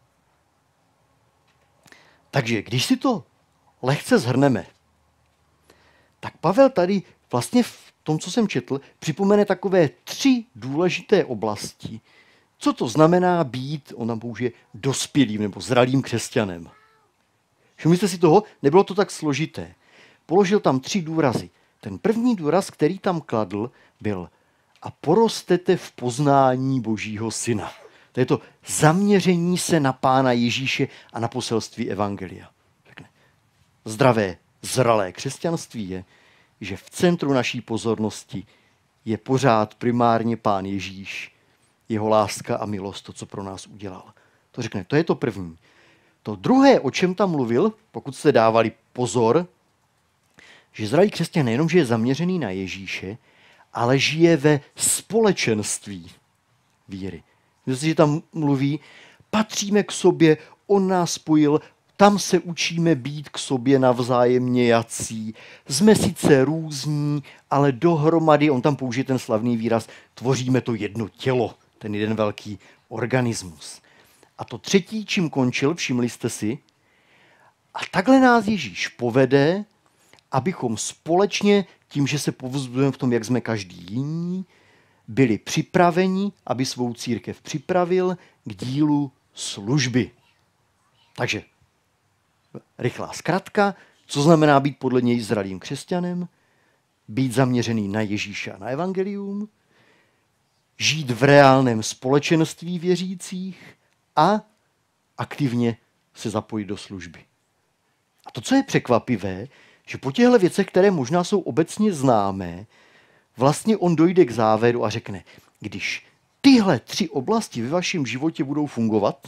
Takže když si to lehce shrneme, tak Pavel tady vlastně v tom, co jsem četl, připomene takové tři důležité oblasti. Co to znamená být, on tam použije, dospělým nebo zralým křesťanem. Všimněte si toho, nebylo to tak složité. Položil tam tři důrazy. Ten první důraz, který tam kladl, byl a porostete v poznání Božího Syna. To je to zaměření se na Pána Ježíše a na poselství evangelia. Řekne, zdravé, zralé křesťanství je, že v centru naší pozornosti je pořád primárně Pán Ježíš, jeho láska a milost, to, co pro nás udělal. To řekne, to je to první. To druhé, o čem tam mluvil, pokud jste dávali pozor, že zralý křesťan nejenom, že je zaměřený na Ježíše, ale žije ve společenství víry. Myslím, že tam mluví, patříme k sobě, on nás spojil, tam se učíme být k sobě navzájem nějací. Jsme sice různí, ale dohromady, on tam použije ten slavný výraz, tvoříme to jedno tělo, ten jeden velký organismus. A to třetí, čím končil, všimli jste si, a takhle nás Ježíš povede, abychom společně, tím, že se povzbudujeme v tom, jak jsme každý jiní, byli připraveni, aby svou církev připravil k dílu služby. Takže rychlá zkratka, co znamená být podle něj zralým křesťanem, být zaměřený na Ježíše a na evangelium, žít v reálném společenství věřících a aktivně se zapojit do služby. A to, co je překvapivé, že po těchto věcech, které možná jsou obecně známé, vlastně on dojde k závěru a řekne, když tyhle tři oblasti ve vašem životě budou fungovat,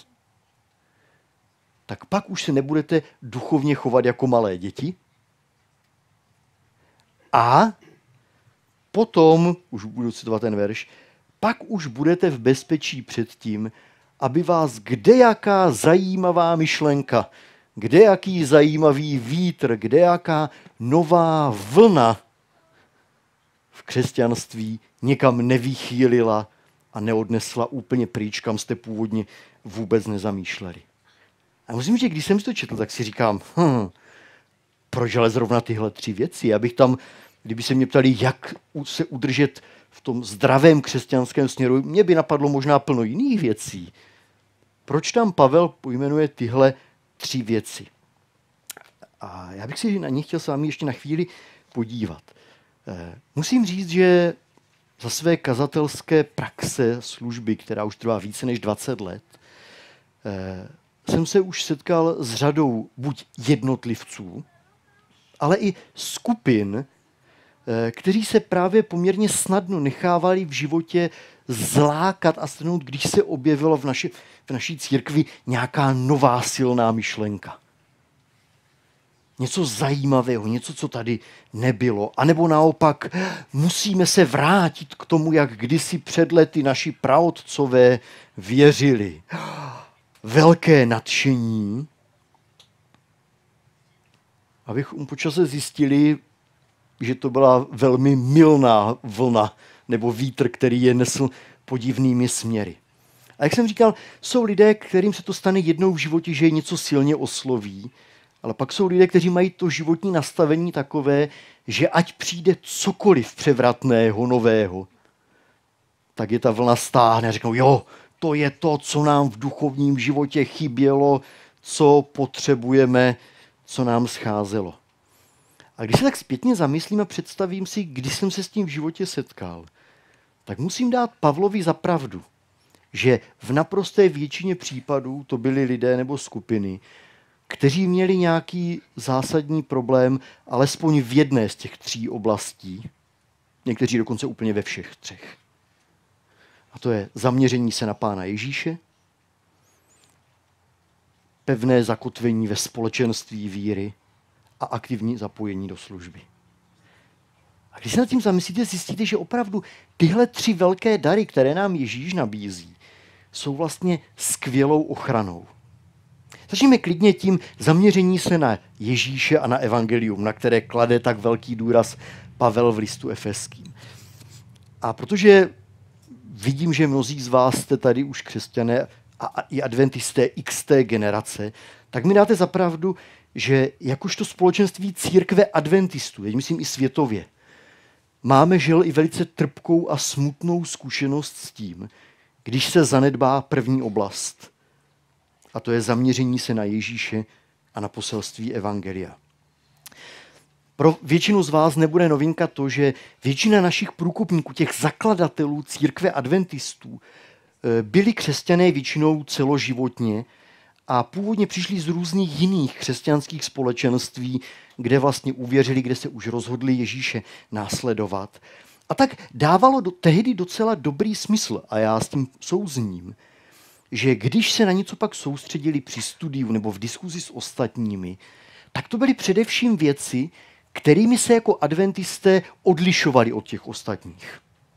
tak pak už se nebudete duchovně chovat jako malé děti. A potom, už budu citovat ten verš, pak už budete v bezpečí před tím, aby vás kdejaká zajímavá myšlenka kdejaký zajímavý vítr, kdejaká nová vlna v křesťanství někam nevychýlila a neodnesla úplně pryč, kam jste původně vůbec nezamýšleli. A musím říct, když jsem si to četl, tak si říkám, hm, proč ale zrovna tyhle tři věci? Já bych tam, kdyby se mě ptali, jak se udržet v tom zdravém křesťanském směru, mě by napadlo možná plno jiných věcí. Proč tam Pavel pojmenuje tyhle tři věci? A já bych si na ně chtěl s vámi ještě na chvíli podívat. Musím říct, že za své kazatelské praxe služby, která už trvá více než dvacet let, jsem se už setkal s řadou buď jednotlivců, ale i skupin, kteří se právě poměrně snadno nechávali v životě zlákat a strhnout, když se objevila v, naši, v naší církvi nějaká nová silná myšlenka. Něco zajímavého, něco, co tady nebylo. A nebo naopak, musíme se vrátit k tomu, jak kdysi před lety naši praotcové věřili. Velké nadšení. Abychom po čase zjistili, že to byla velmi mylná vlna nebo vítr, který je nesl podivnými směry. A jak jsem říkal, jsou lidé, kterým se to stane jednou v životě, že je něco silně osloví, ale pak jsou lidé, kteří mají to životní nastavení takové, že ať přijde cokoliv převratného, nového, tak je ta vlna stáhne a řeknou, jo, to je to, co nám v duchovním životě chybělo, co potřebujeme, co nám scházelo. A když se tak zpětně zamyslím a představím si, když jsem se s tím v životě setkal, tak musím dát Pavlovi za pravdu, že v naprosté většině případů to byli lidé nebo skupiny, kteří měli nějaký zásadní problém, alespoň v jedné z těch tří oblastí, někteří dokonce úplně ve všech třech. A to je zaměření se na Pána Ježíše, pevné zakotvení ve společenství víry a aktivní zapojení do služby. A když se nad tím zamyslíte, zjistíte, že opravdu tyhle tři velké dary, které nám Ježíš nabízí, jsou vlastně skvělou ochranou. Začněme klidně tím zaměření se na Ježíše a na evangelium, na které klade tak velký důraz Pavel v listu Efeským. A protože vidím, že mnozí z vás jste tady už křesťané a i adventisté iks té generace, tak mi dáte za pravdu, že jakožto společenství církve adventistů, já myslím i světově, máme žel i velice trpkou a smutnou zkušenost s tím, když se zanedbá první oblast. A to je zaměření se na Ježíše a na poselství evangelia. Pro většinu z vás nebude novinka to, že většina našich průkopníků, těch zakladatelů církve adventistů, byli křesťané většinou celoživotně a původně přišli z různých jiných křesťanských společenství, kde vlastně uvěřili, kde se už rozhodli Ježíše následovat. A tak dávalo do, tehdy docela dobrý smysl, a já s tím souzním, že když se na něco pak soustředili při studiu nebo v diskuzi s ostatními, tak to byly především věci, kterými se jako adventisté odlišovali od těch ostatních.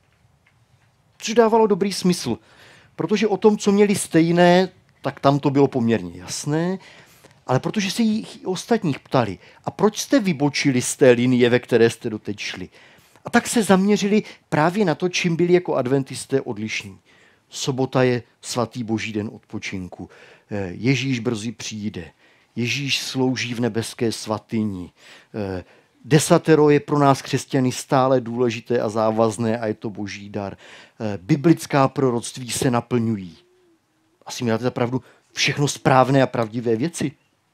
Což dávalo dobrý smysl, protože o tom, co měli stejné, tak tam to bylo poměrně jasné, ale protože se jich ostatních ptali, a proč jste vybočili z té linie, ve které jste doteď šli? A tak se zaměřili právě na to, čím byli jako adventisté odlišní. Sobota je svatý boží den odpočinku. Ježíš brzy přijde. Ježíš slouží v nebeské svatyni. Desatero je pro nás křesťany stále důležité a závazné a je to boží dar. Biblická proroctví se naplňují. Asi mi dáte za pravdu, všechno správné a pravdivé věci.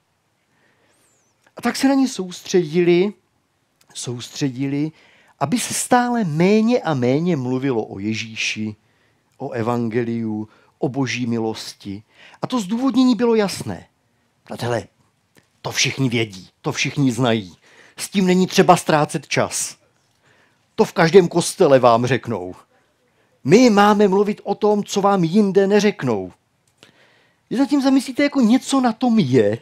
A tak se na ně soustředili, soustředili, aby se stále méně a méně mluvilo o Ježíši, o evangeliu, o boží milosti. A to zdůvodnění bylo jasné. Přátelé, to všichni vědí, to všichni znají. S tím není třeba ztrácet čas. To v každém kostele vám řeknou. My máme mluvit o tom, co vám jinde neřeknou. Vy zatím zamyslíte, jako něco na tom je,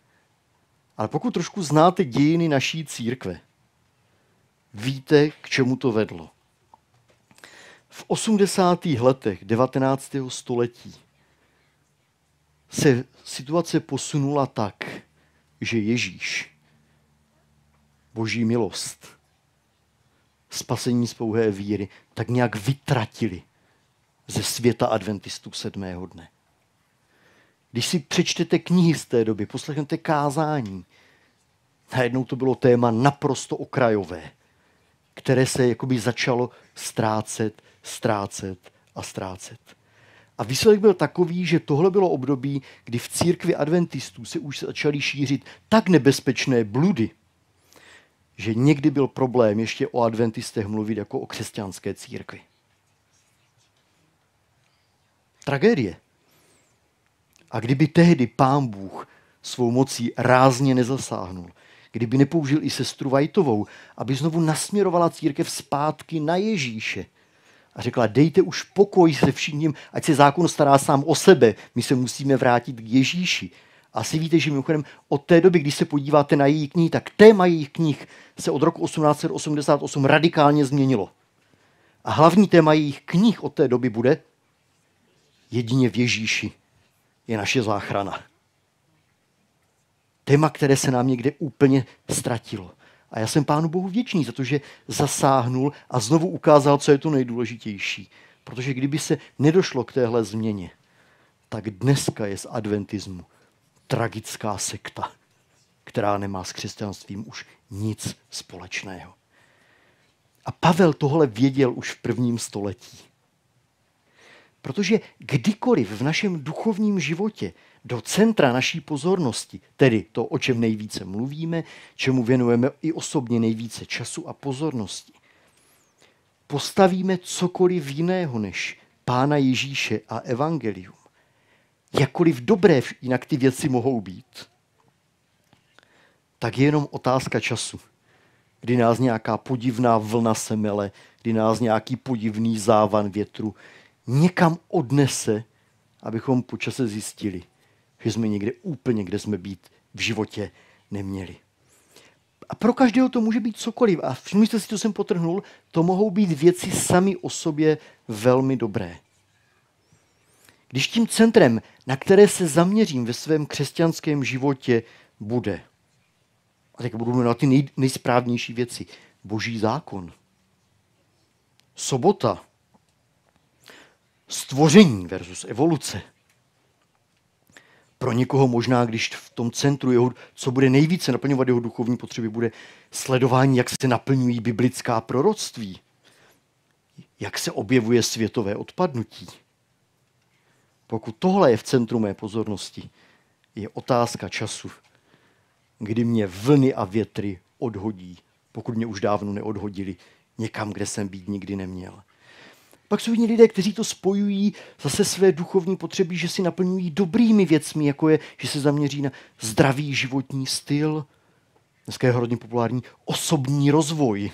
ale pokud trošku znáte dějiny naší církve, víte, k čemu to vedlo. V osmdesátých letech devatenáctého století se situace posunula tak, že Ježíš, Boží milost, spasení z pouhé víry, tak nějak vytratili ze světa adventistů sedmého dne. Když si přečtete knihy z té doby, poslechnete kázání, najednou to bylo téma naprosto okrajové, které se jakoby začalo ztrácet, ztrácet a ztrácet. A výsledek byl takový, že tohle bylo období, kdy v církvi adventistů se už začaly šířit tak nebezpečné bludy, že někdy byl problém ještě o adventistech mluvit jako o křesťanské církvi. Tragédie. A kdyby tehdy Pán Bůh svou mocí rázně nezasáhnul, kdyby nepoužil i sestru Whiteovou, aby znovu nasměrovala církev zpátky na Ježíše a řekla, dejte už pokoj se vším, ať se zákon stará sám o sebe, my se musíme vrátit k Ježíši. A asi víte, že mimochodem od té doby, když se podíváte na její knihy, tak téma jejich knih se od roku osmnáct set osmdesát osm radikálně změnilo. A hlavní téma jejich knih od té doby bude jedině v Ježíši je naše záchrana. Téma, které se nám někde úplně ztratilo. A já jsem Pánu Bohu vděčný za to, že zasáhnul a znovu ukázal, co je to nejdůležitější. Protože kdyby se nedošlo k téhle změně, tak dneska je z adventismu tragická sekta, která nemá s křesťanstvím už nic společného. A Pavel tohle věděl už v prvním století. Protože kdykoliv v našem duchovním životě do centra naší pozornosti, tedy to, o čem nejvíce mluvíme, čemu věnujeme i osobně nejvíce času a pozornosti, postavíme cokoliv jiného než Pána Ježíše a evangelium, jakkoliv dobré jinak ty věci mohou být, tak je jenom otázka času, kdy nás nějaká podivná vlna semele, kdy nás nějaký podivný závan větru někam odnese, abychom po čase zjistili, že jsme někde úplně, kde jsme být v životě neměli. A pro každého to může být cokoliv. A všimněte si, to jsem potrhnul, to mohou být věci sami o sobě velmi dobré. Když tím centrem, na které se zaměřím ve svém křesťanském životě, bude, a tak budu jmenovat ty nej, nejsprávnější věci, Boží zákon, sobota, stvoření versus evoluce. Pro někoho možná, když v tom centru jeho, co bude nejvíce naplňovat jeho duchovní potřeby, bude sledování, jak se naplňují biblická proroctví, jak se objevuje světové odpadnutí. Pokud tohle je v centru mé pozornosti, je otázka času, kdy mě vlny a větry odhodí, pokud mě už dávno neodhodili někam, kde jsem být nikdy neměl. Pak jsou jiní lidé, kteří to spojují zase své duchovní potřeby, že si naplňují dobrými věcmi, jako je, že se zaměří na zdravý životní styl, dneska je hodně populární, osobní rozvoj.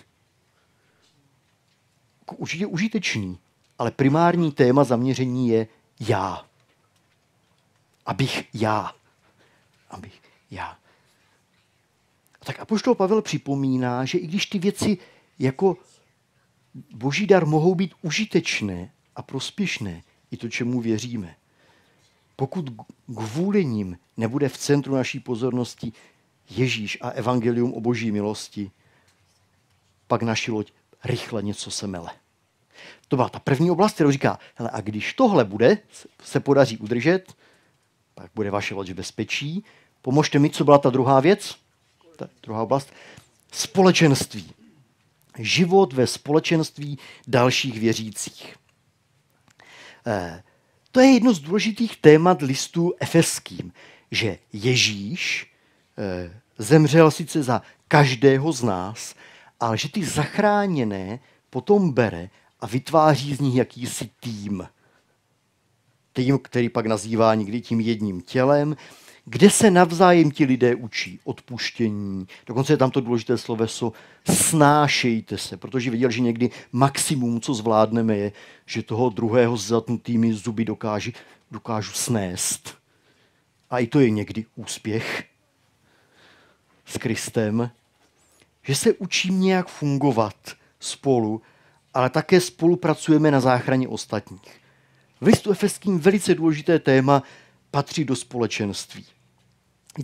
Určitě užitečný, ale primární téma zaměření je já. Abych já. Abych já. Tak apoštol Pavel připomíná, že i když ty věci jako Boží dar mohou být užitečné a prospěšné, i to, čemu věříme. Pokud kvůli nim nebude v centru naší pozornosti Ježíš a evangelium o Boží milosti, pak naši loď rychle něco semele. To byla ta první oblast, kterou říká, hele, a když tohle bude, se podaří udržet, pak bude vaše loď v bezpečí. Pomožte mi, co byla ta druhá věc, ta druhá oblast, společenství. Život ve společenství dalších věřících. Eh, to je jedno z důležitých témat listu efeským, že Ježíš eh, zemřel sice za každého z nás, ale že ty zachráněné potom bere a vytváří z nich jakýsi tým. Tým, který pak nazývá někdy tím jedním tělem, kde se navzájem ti lidé učí odpuštění. Dokonce je tam to důležité sloveso snášejte se, protože viděl, že někdy maximum, co zvládneme, je, že toho druhého s zatnutými zuby dokážu, dokážu snést. A i to je někdy úspěch s Kristem, že se učím nějak fungovat spolu, ale také spolupracujeme na záchraně ostatních. V listu efeským velice důležité téma patří do společenství. Víte,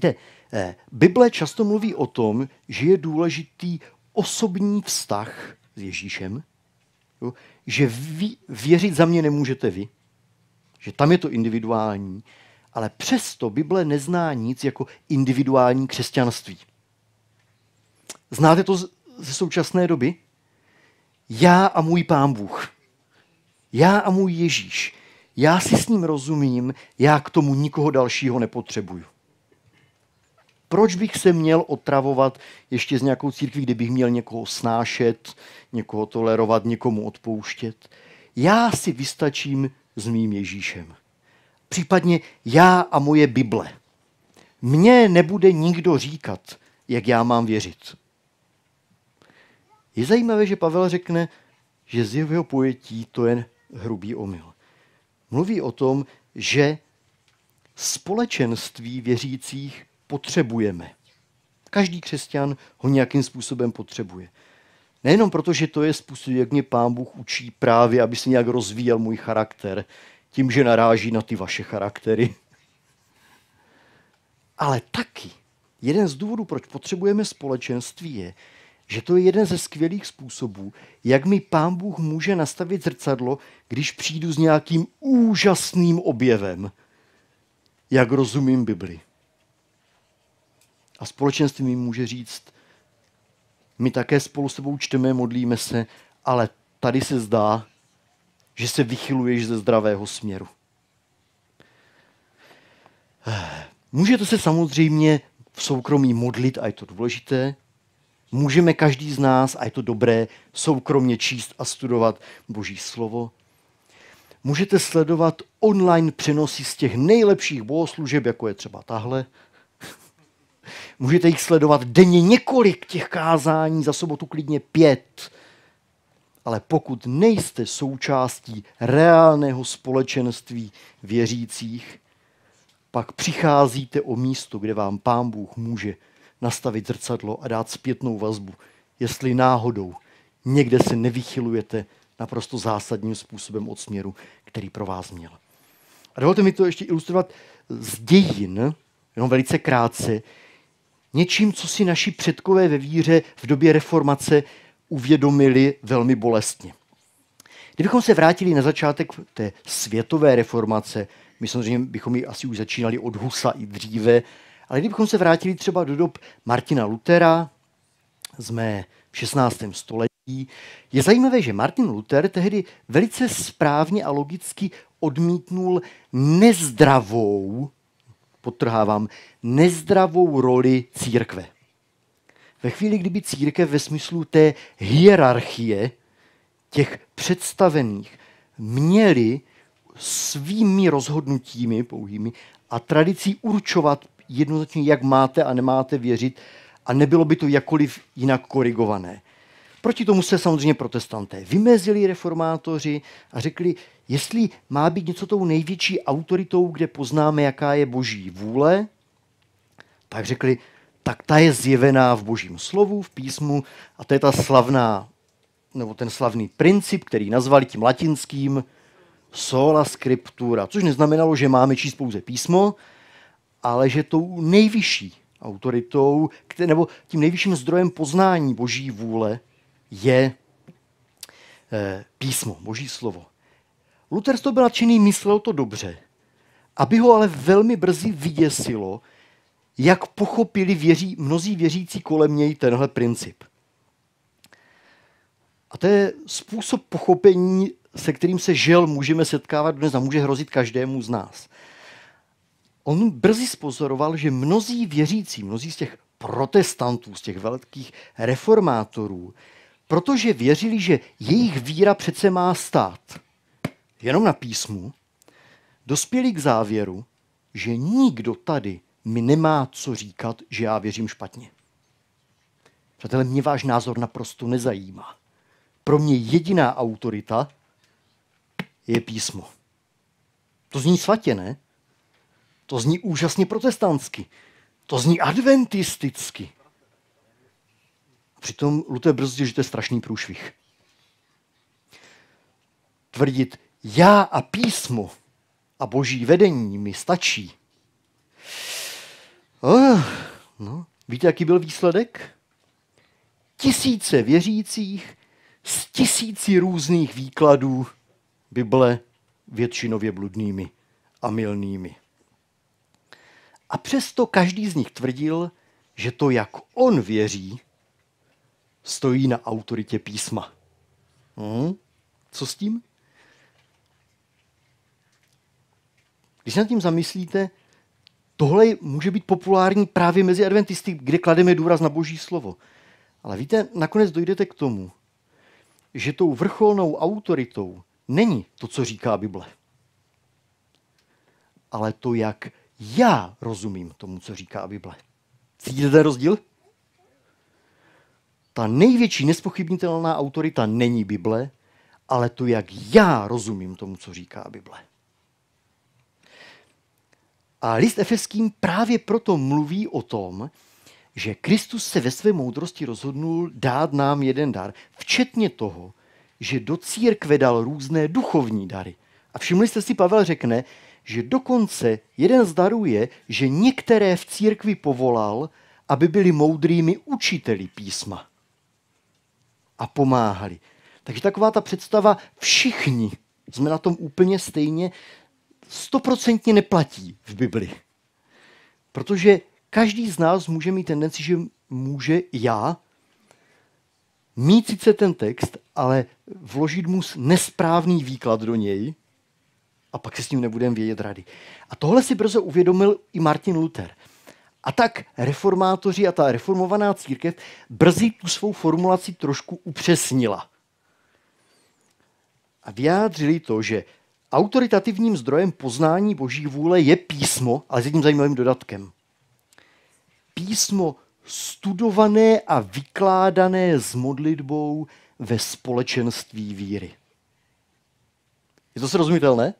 Bible často mluví o tom, že je důležitý osobní vztah s Ježíšem, jo? Že vy, věřit za mě nemůžete vy, že tam je to individuální, ale přesto Bible nezná nic jako individuální křesťanství. Znáte to ze současné doby? Já a můj Pán Bůh. Já a můj Ježíš. Já si s ním rozumím, já k tomu nikoho dalšího nepotřebuju. Proč bych se měl otravovat ještě s nějakou církví, kdybych měl někoho snášet, někoho tolerovat, někomu odpouštět? Já si vystačím s mým Ježíšem. Případně já a moje Bible. Mně nebude nikdo říkat, jak já mám věřit. Je zajímavé, že Pavel řekne, že z jeho pojetí to je hrubý omyl. Mluví o tom, že společenství věřících potřebujeme. Každý křesťan ho nějakým způsobem potřebuje. Nejenom proto, že to je způsob, jak mě Pán Bůh učí právě, aby se nějak rozvíjel můj charakter, tím, že naráží na ty vaše charaktery. Ale taky jeden z důvodů, proč potřebujeme společenství, je, že to je jeden ze skvělých způsobů, jak mi Pán Bůh může nastavit zrcadlo, když přijdu s nějakým úžasným objevem, jak rozumím Bibli. A společenství mi může říct, my také spolu s tebou čteme, modlíme se, ale tady se zdá, že se vychyluješ ze zdravého směru. Můžete se samozřejmě v soukromí modlit, a je to důležité. Můžeme každý z nás, a je to dobré, soukromně číst a studovat Boží slovo. Můžete sledovat online přenosy z těch nejlepších bohoslužeb, jako je třeba tahle. Můžete jich sledovat denně několik těch kázání, za sobotu klidně pět. Ale pokud nejste součástí reálného společenství věřících, pak přicházíte o místo, kde vám Pán Bůh může nastavit zrcadlo a dát zpětnou vazbu, jestli náhodou někde se nevychylujete naprosto zásadním způsobem od směru, který pro vás měl. A dovolte mi to ještě ilustrovat z dějin, jenom velice krátce, něčím, co si naši předkové ve víře v době reformace uvědomili velmi bolestně. Kdybychom se vrátili na začátek té světové reformace, my samozřejmě bychom ji asi už začínali od Husa i dříve, ale kdybychom se vrátili třeba do dob Martina Luthera, jsme v šestnáctém století, je zajímavé, že Martin Luther tehdy velice správně a logicky odmítnul nezdravou, podtrhávám, nezdravou roli církve. Ve chvíli, kdyby církev ve smyslu té hierarchie těch představených měli svými rozhodnutími pouhými a tradicí určovat jednoznačně, jak máte a nemáte věřit, a nebylo by to jakkoliv jinak korigované. Proti tomu se samozřejmě protestanté vymezili, reformátoři, a řekli, jestli má být něco tou největší autoritou, kde poznáme, jaká je Boží vůle, tak řekli, tak ta je zjevená v Božím slovu, v písmu, a to je ta slavná, nebo ten slavný princip, který nazvali tím latinským sola scriptura, což neznamenalo, že máme číst pouze písmo, ale že tou nejvyšší autoritou, nebo tím nejvyšším zdrojem poznání Boží vůle je eh, písmo, Boží slovo. Luther to byl nadšený, myslel to dobře, aby ho ale velmi brzy vyděsilo, jak pochopili věří, mnozí věřící kolem něj tenhle princip. A to je způsob pochopení, se kterým se žel můžeme setkávat dnes a může hrozit každému z nás. On brzy spozoroval, že mnozí věřící, mnozí z těch protestantů, z těch velkých reformátorů, protože věřili, že jejich víra přece má stát jenom na písmu, dospěli k závěru, že nikdo tady mi nemá co říkat, že já věřím špatně. Přátelé, mě váš názor naprosto nezajímá. Pro mě jediná autorita je písmo. To zní svatě, ne? To zní úžasně protestantsky. To zní adventisticky. A přitom Luther brzdí, že to je strašný průšvih. Tvrdit, já a písmo a Boží vedení mi stačí. Oh, Víte, jaký byl výsledek? Tisíce věřících z tisíci různých výkladů Bible, většinově bludnými a mylnými. A přesto každý z nich tvrdil, že to, jak on věří, stojí na autoritě písma. Hmm? Co s tím? Když se nad tím zamyslíte, tohle může být populární právě mezi adventisty, kde klademe důraz na Boží slovo. Ale víte, nakonec dojdete k tomu, že tou vrcholnou autoritou není to, co říká Bible, ale to, jak já rozumím tomu, co říká Bible. Cítíte ten rozdíl? Ta největší nespochybnitelná autorita není Bible, ale to, jak já rozumím tomu, co říká Bible. A list Efeským právě proto mluví o tom, že Kristus se ve své moudrosti rozhodnul dát nám jeden dar, včetně toho, že do církve dal různé duchovní dary. A všimli jste si, Pavel řekne, že dokonce jeden z darů je, že některé v církvi povolal, aby byli moudrými učiteli písma. A pomáhali. Takže taková ta představa, všichni jsme na tom úplně stejně, stoprocentně neplatí v Bibli. Protože každý z nás může mít tendenci, že může já mít sice ten text, ale vložit mu nesprávný výklad do něj a pak se s ním nebudeme vědět rady. A tohle si brzo uvědomil i Martin Luther. A tak reformátoři a ta reformovaná církev brzy tu svou formulaci trošku upřesnila. A vyjádřili to, že autoritativním zdrojem poznání Boží vůle je písmo, ale s jedním zajímavým dodatkem. Písmo studované a vykládané s modlitbou ve společenství víry. Je to srozumitelné?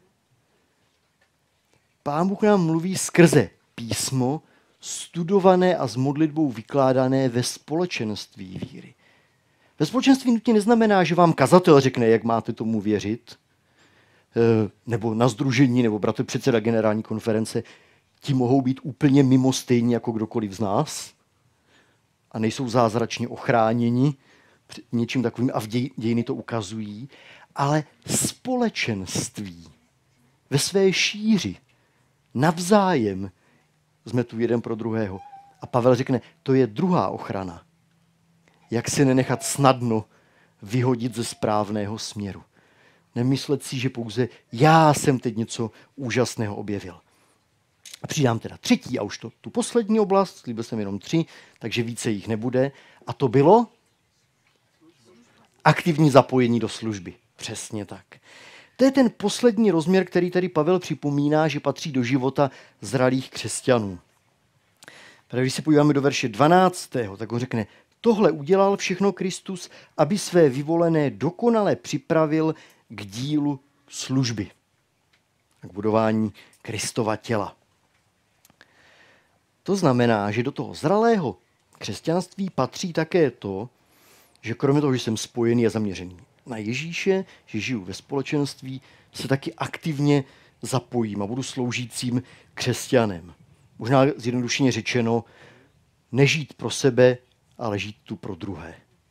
Pán Bůh nám mluví skrze písmo, studované a s modlitbou vykládané ve společenství víry. Ve společenství nutně neznamená, že vám kazatel řekne, jak máte tomu věřit, nebo na sdružení, nebo bratr předseda generální konference, ti mohou být úplně mimo stejně jako kdokoliv z nás a nejsou zázračně ochráněni něčím takovým a v děj, dějiny to ukazují, ale společenství ve své šíři navzájem jsme tu jeden pro druhého. A Pavel řekne, to je druhá ochrana. Jak se nenechat snadno vyhodit ze správného směru. Nemyslet si, že pouze já jsem teď něco úžasného objevil. A přidám teda třetí a už to, tu poslední oblast, slíbil jsem jenom tři, takže více jich nebude. A to bylo aktivní zapojení do služby. Přesně tak. To je ten poslední rozměr, který tady Pavel připomíná, že patří do života zralých křesťanů. Protože když se podíváme do verše dvanáctého, tak ho řekne, tohle udělal všechno Kristus, aby své vyvolené dokonale připravil k dílu služby. K budování Kristova těla. To znamená, že do toho zralého křesťanství patří také to, že kromě toho, že jsem spojený a zaměřený na Ježíše, že žiju ve společenství, se taky aktivně zapojím a budu sloužícím křesťanem. Možná zjednodušeně řečeno, nežít pro sebe, ale žít tu pro druhé.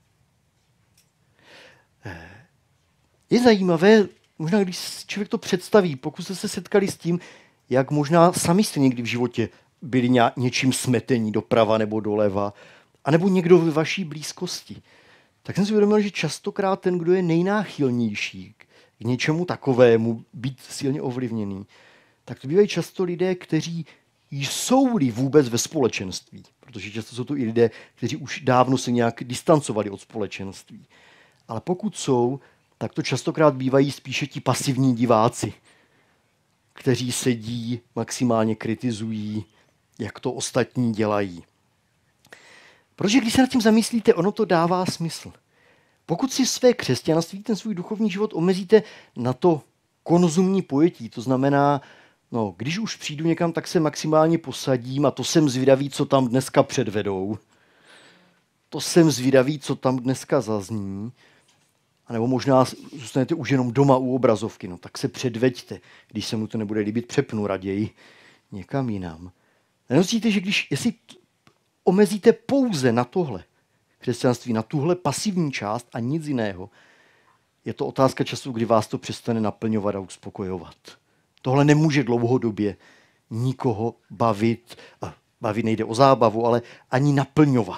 Je zajímavé, možná když člověk to představí, pokud jste se setkali s tím, jak možná sami jste někdy v životě byli něčím smetení doprava nebo doleva, anebo někdo ve vaší blízkosti, tak jsem si uvědomil, že častokrát ten, kdo je nejnáchylnější k něčemu takovému, být silně ovlivněný, tak to bývají často lidé, kteří jsou-li vůbec ve společenství, protože často jsou to i lidé, kteří už dávno se nějak distancovali od společenství. Ale pokud jsou, tak to častokrát bývají spíše ti pasivní diváci, kteří sedí, maximálně kritizují, jak to ostatní dělají. Protože když se nad tím zamyslíte, ono to dává smysl. Pokud si své křesťanství, ten svůj duchovní život omezíte na to konzumní pojetí, to znamená, no, když už přijdu někam, tak se maximálně posadím a to jsem zvědavý, co tam dneska předvedou. To jsem zvědavý, co tam dneska zazní. A nebo možná zůstanete už jenom doma u obrazovky, no tak se předveďte. Když se mu to nebude líbit, přepnu raději někam jinam. Nenosíte, že když, jestli omezíte pouze na tohle křesťanství, na tuhle pasivní část a nic jiného, je to otázka času, kdy vás to přestane naplňovat a uspokojovat. Tohle nemůže dlouhodobě nikoho bavit, a bavit nejde o zábavu, ale ani naplňovat.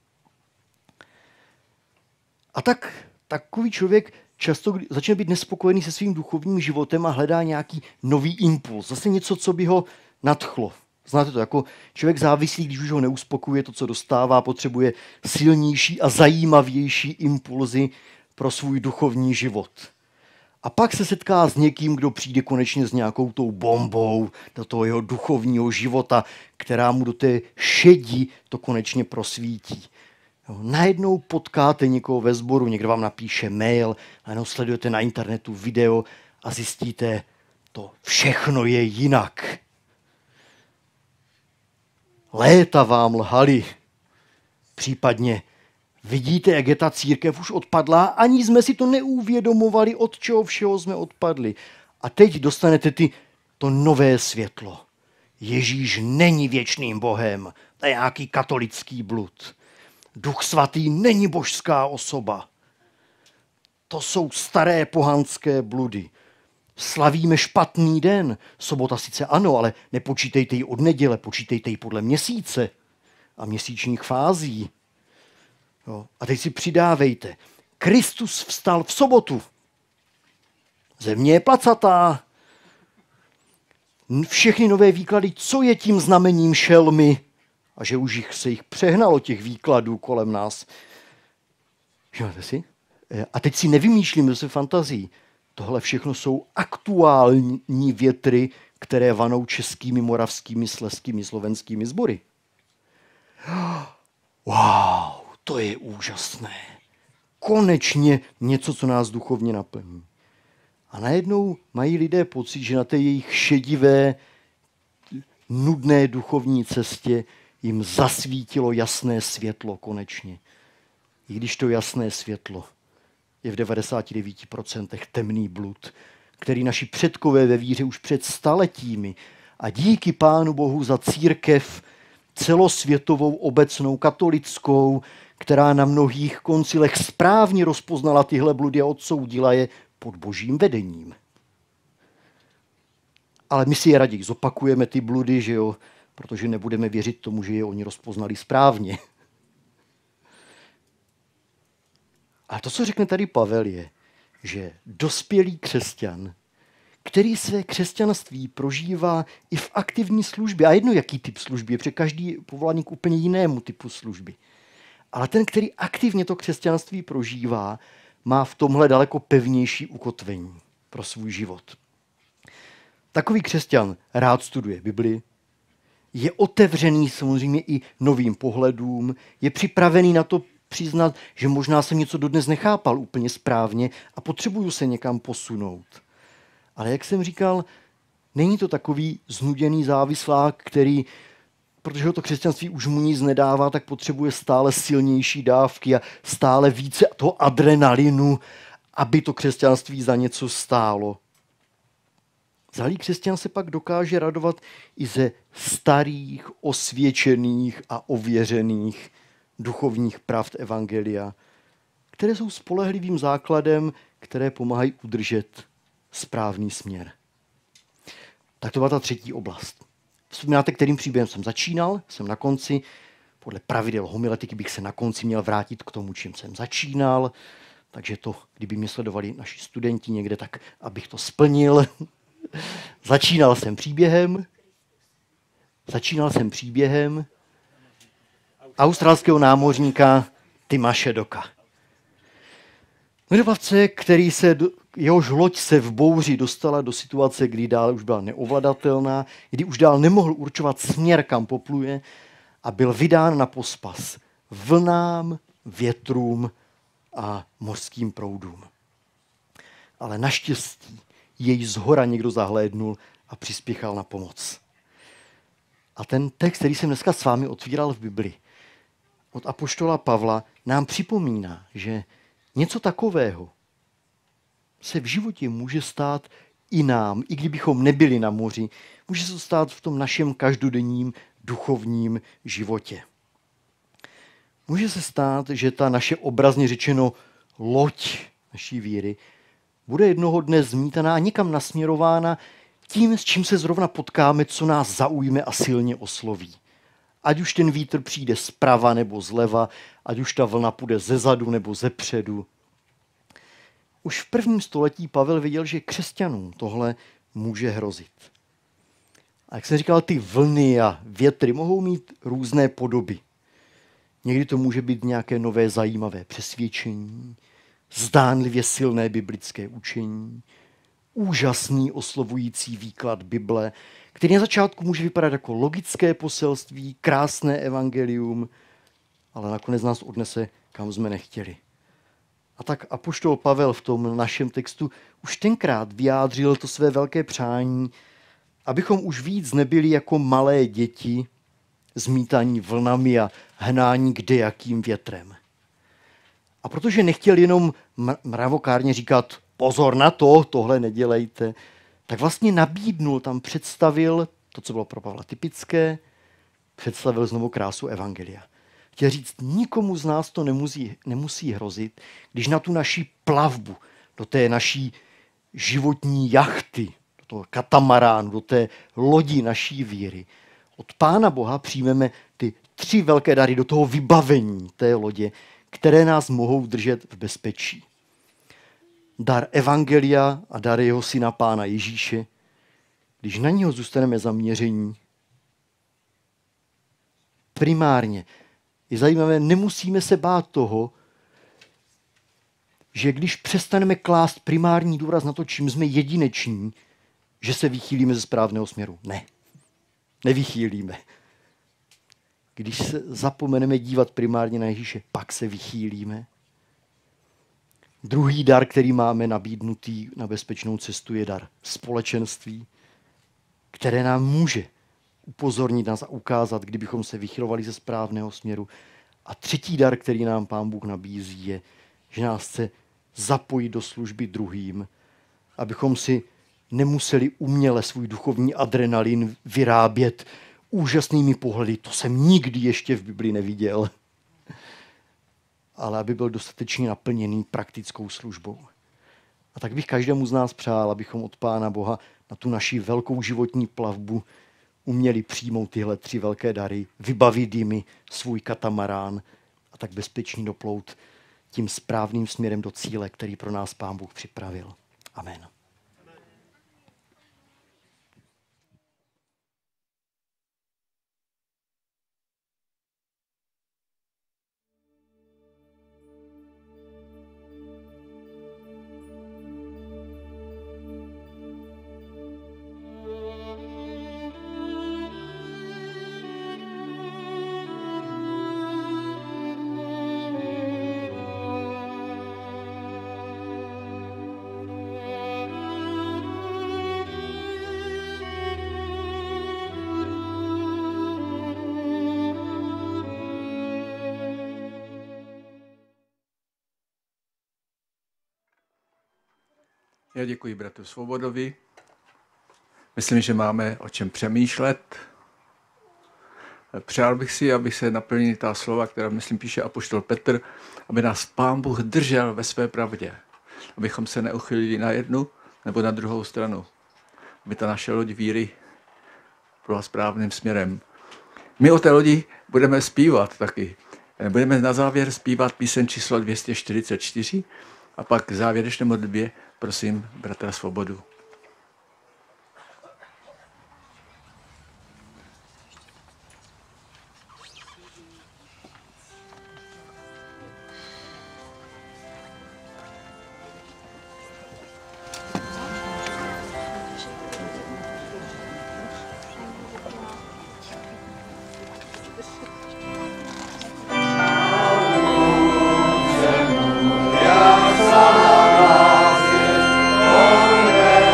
A tak takový člověk často začne být nespokojený se svým duchovním životem a hledá nějaký nový impuls, zase něco, co by ho nadchlo. Znáte to, jako člověk závislý, když už ho neuspokojuje to, co dostává, potřebuje silnější a zajímavější impulzy pro svůj duchovní život. A pak se setká s někým, kdo přijde konečně s nějakou tou bombou do toho jeho duchovního života, která mu do té šedi to konečně prosvítí. Jo, najednou potkáte někoho ve sboru, někdo vám napíše mail, najednou sledujete na internetu video a zjistíte, to všechno je jinak. Léta vám lhali, případně vidíte, jak je ta církev už odpadlá, ani jsme si to neuvědomovali, od čeho všeho jsme odpadli. A teď dostanete ty, to nové světlo. Ježíš není věčným Bohem, to je nějaký katolický blud. Duch svatý není božská osoba. To jsou staré pohanské bludy. Slavíme špatný den. Sobota sice ano, ale nepočítejte ji od neděle, počítejte ji podle měsíce a měsíčních fází. Jo. A teď si přidávejte. Kristus vstal v sobotu. Země je placatá. Všechny nové výklady, co je tím znamením šelmy, a že už jich se jich přehnalo těch výkladů kolem nás. Všimněte si? A teď si nevymýšlíme se fantazí. Tohle všechno jsou aktuální větry, které vanou českými, moravskými, slezskými, slovenskými sbory. Wow, to je úžasné. Konečně něco, co nás duchovně naplní. A najednou mají lidé pocit, že na té jejich šedivé, nudné duchovní cestě jim zasvítilo jasné světlo konečně. I když to jasné světlo je v devadesát devět procent temný blud, který naši předkové ve víře už před staletími a díky Pánu Bohu za církev celosvětovou, obecnou, katolickou, která na mnohých koncilech správně rozpoznala tyhle bludy a odsoudila je pod božím vedením. Ale my si je raději zopakujeme, ty bludy, že jo, protože nebudeme věřit tomu, že je oni rozpoznali správně. A to, co řekne tady Pavel, je, že dospělý křesťan, který své křesťanství prožívá i v aktivní službě, a jedno jaký typ služby, protože každý povolání k úplně jinému typu služby, ale ten, který aktivně to křesťanství prožívá, má v tomhle daleko pevnější ukotvení pro svůj život. Takový křesťan rád studuje Bibli, je otevřený samozřejmě i novým pohledům, je připravený na to přiznat, že možná jsem něco dodnes nechápal úplně správně a potřebuju se někam posunout. Ale jak jsem říkal, není to takový znuděný závislák, který, protože ho to křesťanství už mu nic nedává, tak potřebuje stále silnější dávky a stále více toho adrenalinu, aby to křesťanství za něco stálo. Zalý křesťan se pak dokáže radovat i ze starých, osvědčených a ověřených duchovních pravd evangelia, které jsou spolehlivým základem, které pomáhají udržet správný směr. Tak to byla ta třetí oblast. Vzpomínáte, kterým příběhem jsem začínal? Jsem na konci. Podle pravidel homiletiky bych se na konci měl vrátit k tomu, čím jsem začínal. Takže to, kdyby mě sledovali naši studenti někde, tak abych to splnil. Začínal jsem příběhem. Začínal jsem příběhem australského námořníka Tima Shadocka. Ledoplavce, který se, jehož loď se v bouři dostala do situace, kdy dál už byla neovladatelná, kdy už dál nemohl určovat směr, kam popluje, a byl vydán na pospas vlnám, větrům a mořským proudům. Ale naštěstí jej zhora někdo zahlédnul a přispěchal na pomoc. A ten text, který jsem dneska s vámi otvíral v Bibli, od apoštola Pavla, nám připomíná, že něco takového se v životě může stát i nám, i kdybychom nebyli na moři, může se stát v tom našem každodenním duchovním životě. může se stát, že ta naše obrazně řečeno loď naší víry bude jednoho dne zmítaná a někam nasměrována tím, s čím se zrovna potkáme, co nás zaujme a silně osloví. Ať už ten vítr přijde zprava nebo zleva, ať už ta vlna půjde zezadu nebo zepředu. Už v prvním století Pavel viděl, že křesťanům tohle může hrozit. A jak jsem říkal, ty vlny a větry mohou mít různé podoby. Někdy to může být nějaké nové zajímavé přesvědčení, zdánlivě silné biblické učení, úžasný oslovující výklad Bible, který na začátku může vypadat jako logické poselství, krásné evangelium, ale nakonec nás odnese, kam jsme nechtěli. A tak apoštol Pavel v tom našem textu už tenkrát vyjádřil to své velké přání, abychom už víc nebyli jako malé děti, zmítaní vlnami a hnání kdejakým větrem. A protože nechtěl jenom mravokárně říkat pozor na to, tohle nedělejte, tak vlastně nabídnul, tam představil to, co bylo pro Pavla typické, představil znovu krásu evangelia. Chtěl říct, nikomu z nás to nemusí, nemusí hrozit, když na tu naši plavbu, do té naší životní jachty, do toho katamaránu, do té lodi naší víry, od Pána Boha přijmeme ty tři velké dary do toho vybavení té lodě, které nás mohou držet v bezpečí. Dar evangelia a dar jeho syna Pána Ježíše, když na něho zůstaneme zaměření, primárně je zajímavé, nemusíme se bát toho, že když přestaneme klást primární důraz na to, čím jsme jedineční, že se vychýlíme ze správného směru. Ne, nevychýlíme. Když se zapomeneme dívat primárně na Ježíše, pak se vychýlíme. Druhý dar, který máme nabídnutý na bezpečnou cestu, je dar společenství, které nám může upozornit nás a ukázat, kdybychom se vychylovali ze správného směru. A třetí dar, který nám Pán Bůh nabízí, je, že nás chce zapojit do služby druhým, abychom si nemuseli uměle svůj duchovní adrenalin vyrábět úžasnými pohledy. To jsem nikdy ještě v Biblii neviděl. Ale aby byl dostatečně naplněný praktickou službou. A tak bych každému z nás přál, abychom od Pána Boha na tu naši velkou životní plavbu uměli přijmout tyhle tři velké dary, vybavit jimi svůj katamarán a tak bezpečně doplout tím správným směrem do cíle, který pro nás Pán Bůh připravil. Amen. Já děkuji bratu Svobodovi. Myslím, že máme o čem přemýšlet. Přál bych si, aby se naplnily ta slova, která, myslím, píše apoštol Petr, aby nás Pán Bůh držel ve své pravdě. Abychom se neuchylili na jednu nebo na druhou stranu. Aby ta naše loď víry byla správným směrem. My o té lodi budeme zpívat taky. Budeme na závěr zpívat píseň číslo dvě stě čtyřicet čtyři a pak k závěrečné modlitbě prosím bratra Svobodu. Yeah.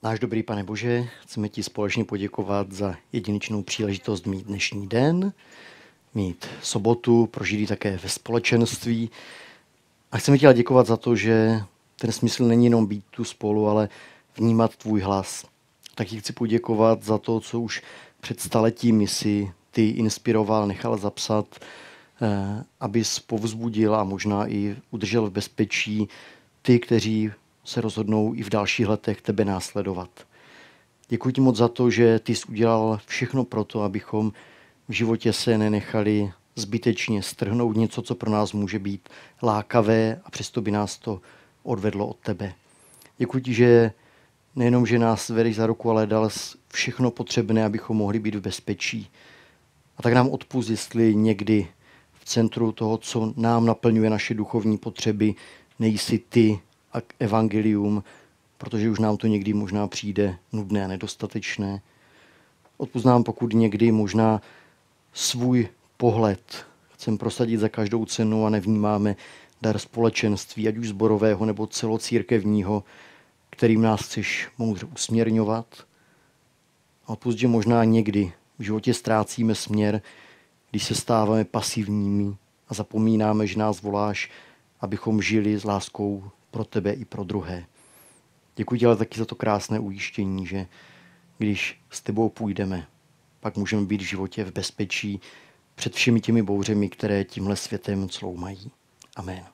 Náš dobrý Pane Bože, chceme ti společně poděkovat za jedinečnou příležitost mít dnešní den, mít sobotu, prožít také ve společenství. A chceme ti děkovat za to, že ten smysl není jenom být tu spolu, ale vnímat tvůj hlas. Tak ti chci poděkovat za to, co už před staletími si ty inspiroval, nechal zapsat, abys povzbudil a možná i udržel v bezpečí ty, kteří se rozhodnou i v dalších letech tebe následovat. Děkuji ti moc za to, že ty jsi udělal všechno pro to, abychom v životě se nenechali zbytečně strhnout něco, co pro nás může být lákavé a přesto by nás to odvedlo od tebe. Děkuji ti, že nejenom, že nás vedeš za ruku, ale dal všechno potřebné, abychom mohli být v bezpečí. A tak nám odpusť, jestli někdy v centru toho, co nám naplňuje naše duchovní potřeby, nejsi ty a evangelium, protože už nám to někdy možná přijde nudné a nedostatečné. Odpusť nám, pokud někdy možná svůj pohled chcem prosadit za každou cenu a nevnímáme dar společenství, ať už sborového nebo celocírkevního, kterým nás chceš moudře usměrňovat. A odpusť, že možná někdy v životě ztrácíme směr, když se stáváme pasivními a zapomínáme, že nás voláš, abychom žili s láskou pro tebe i pro druhé. Děkuji ti ale taky za to krásné ujištění, že když s tebou půjdeme, pak můžeme být v životě v bezpečí před všemi těmi bouřemi, které tímhle světem cloumají. Amen.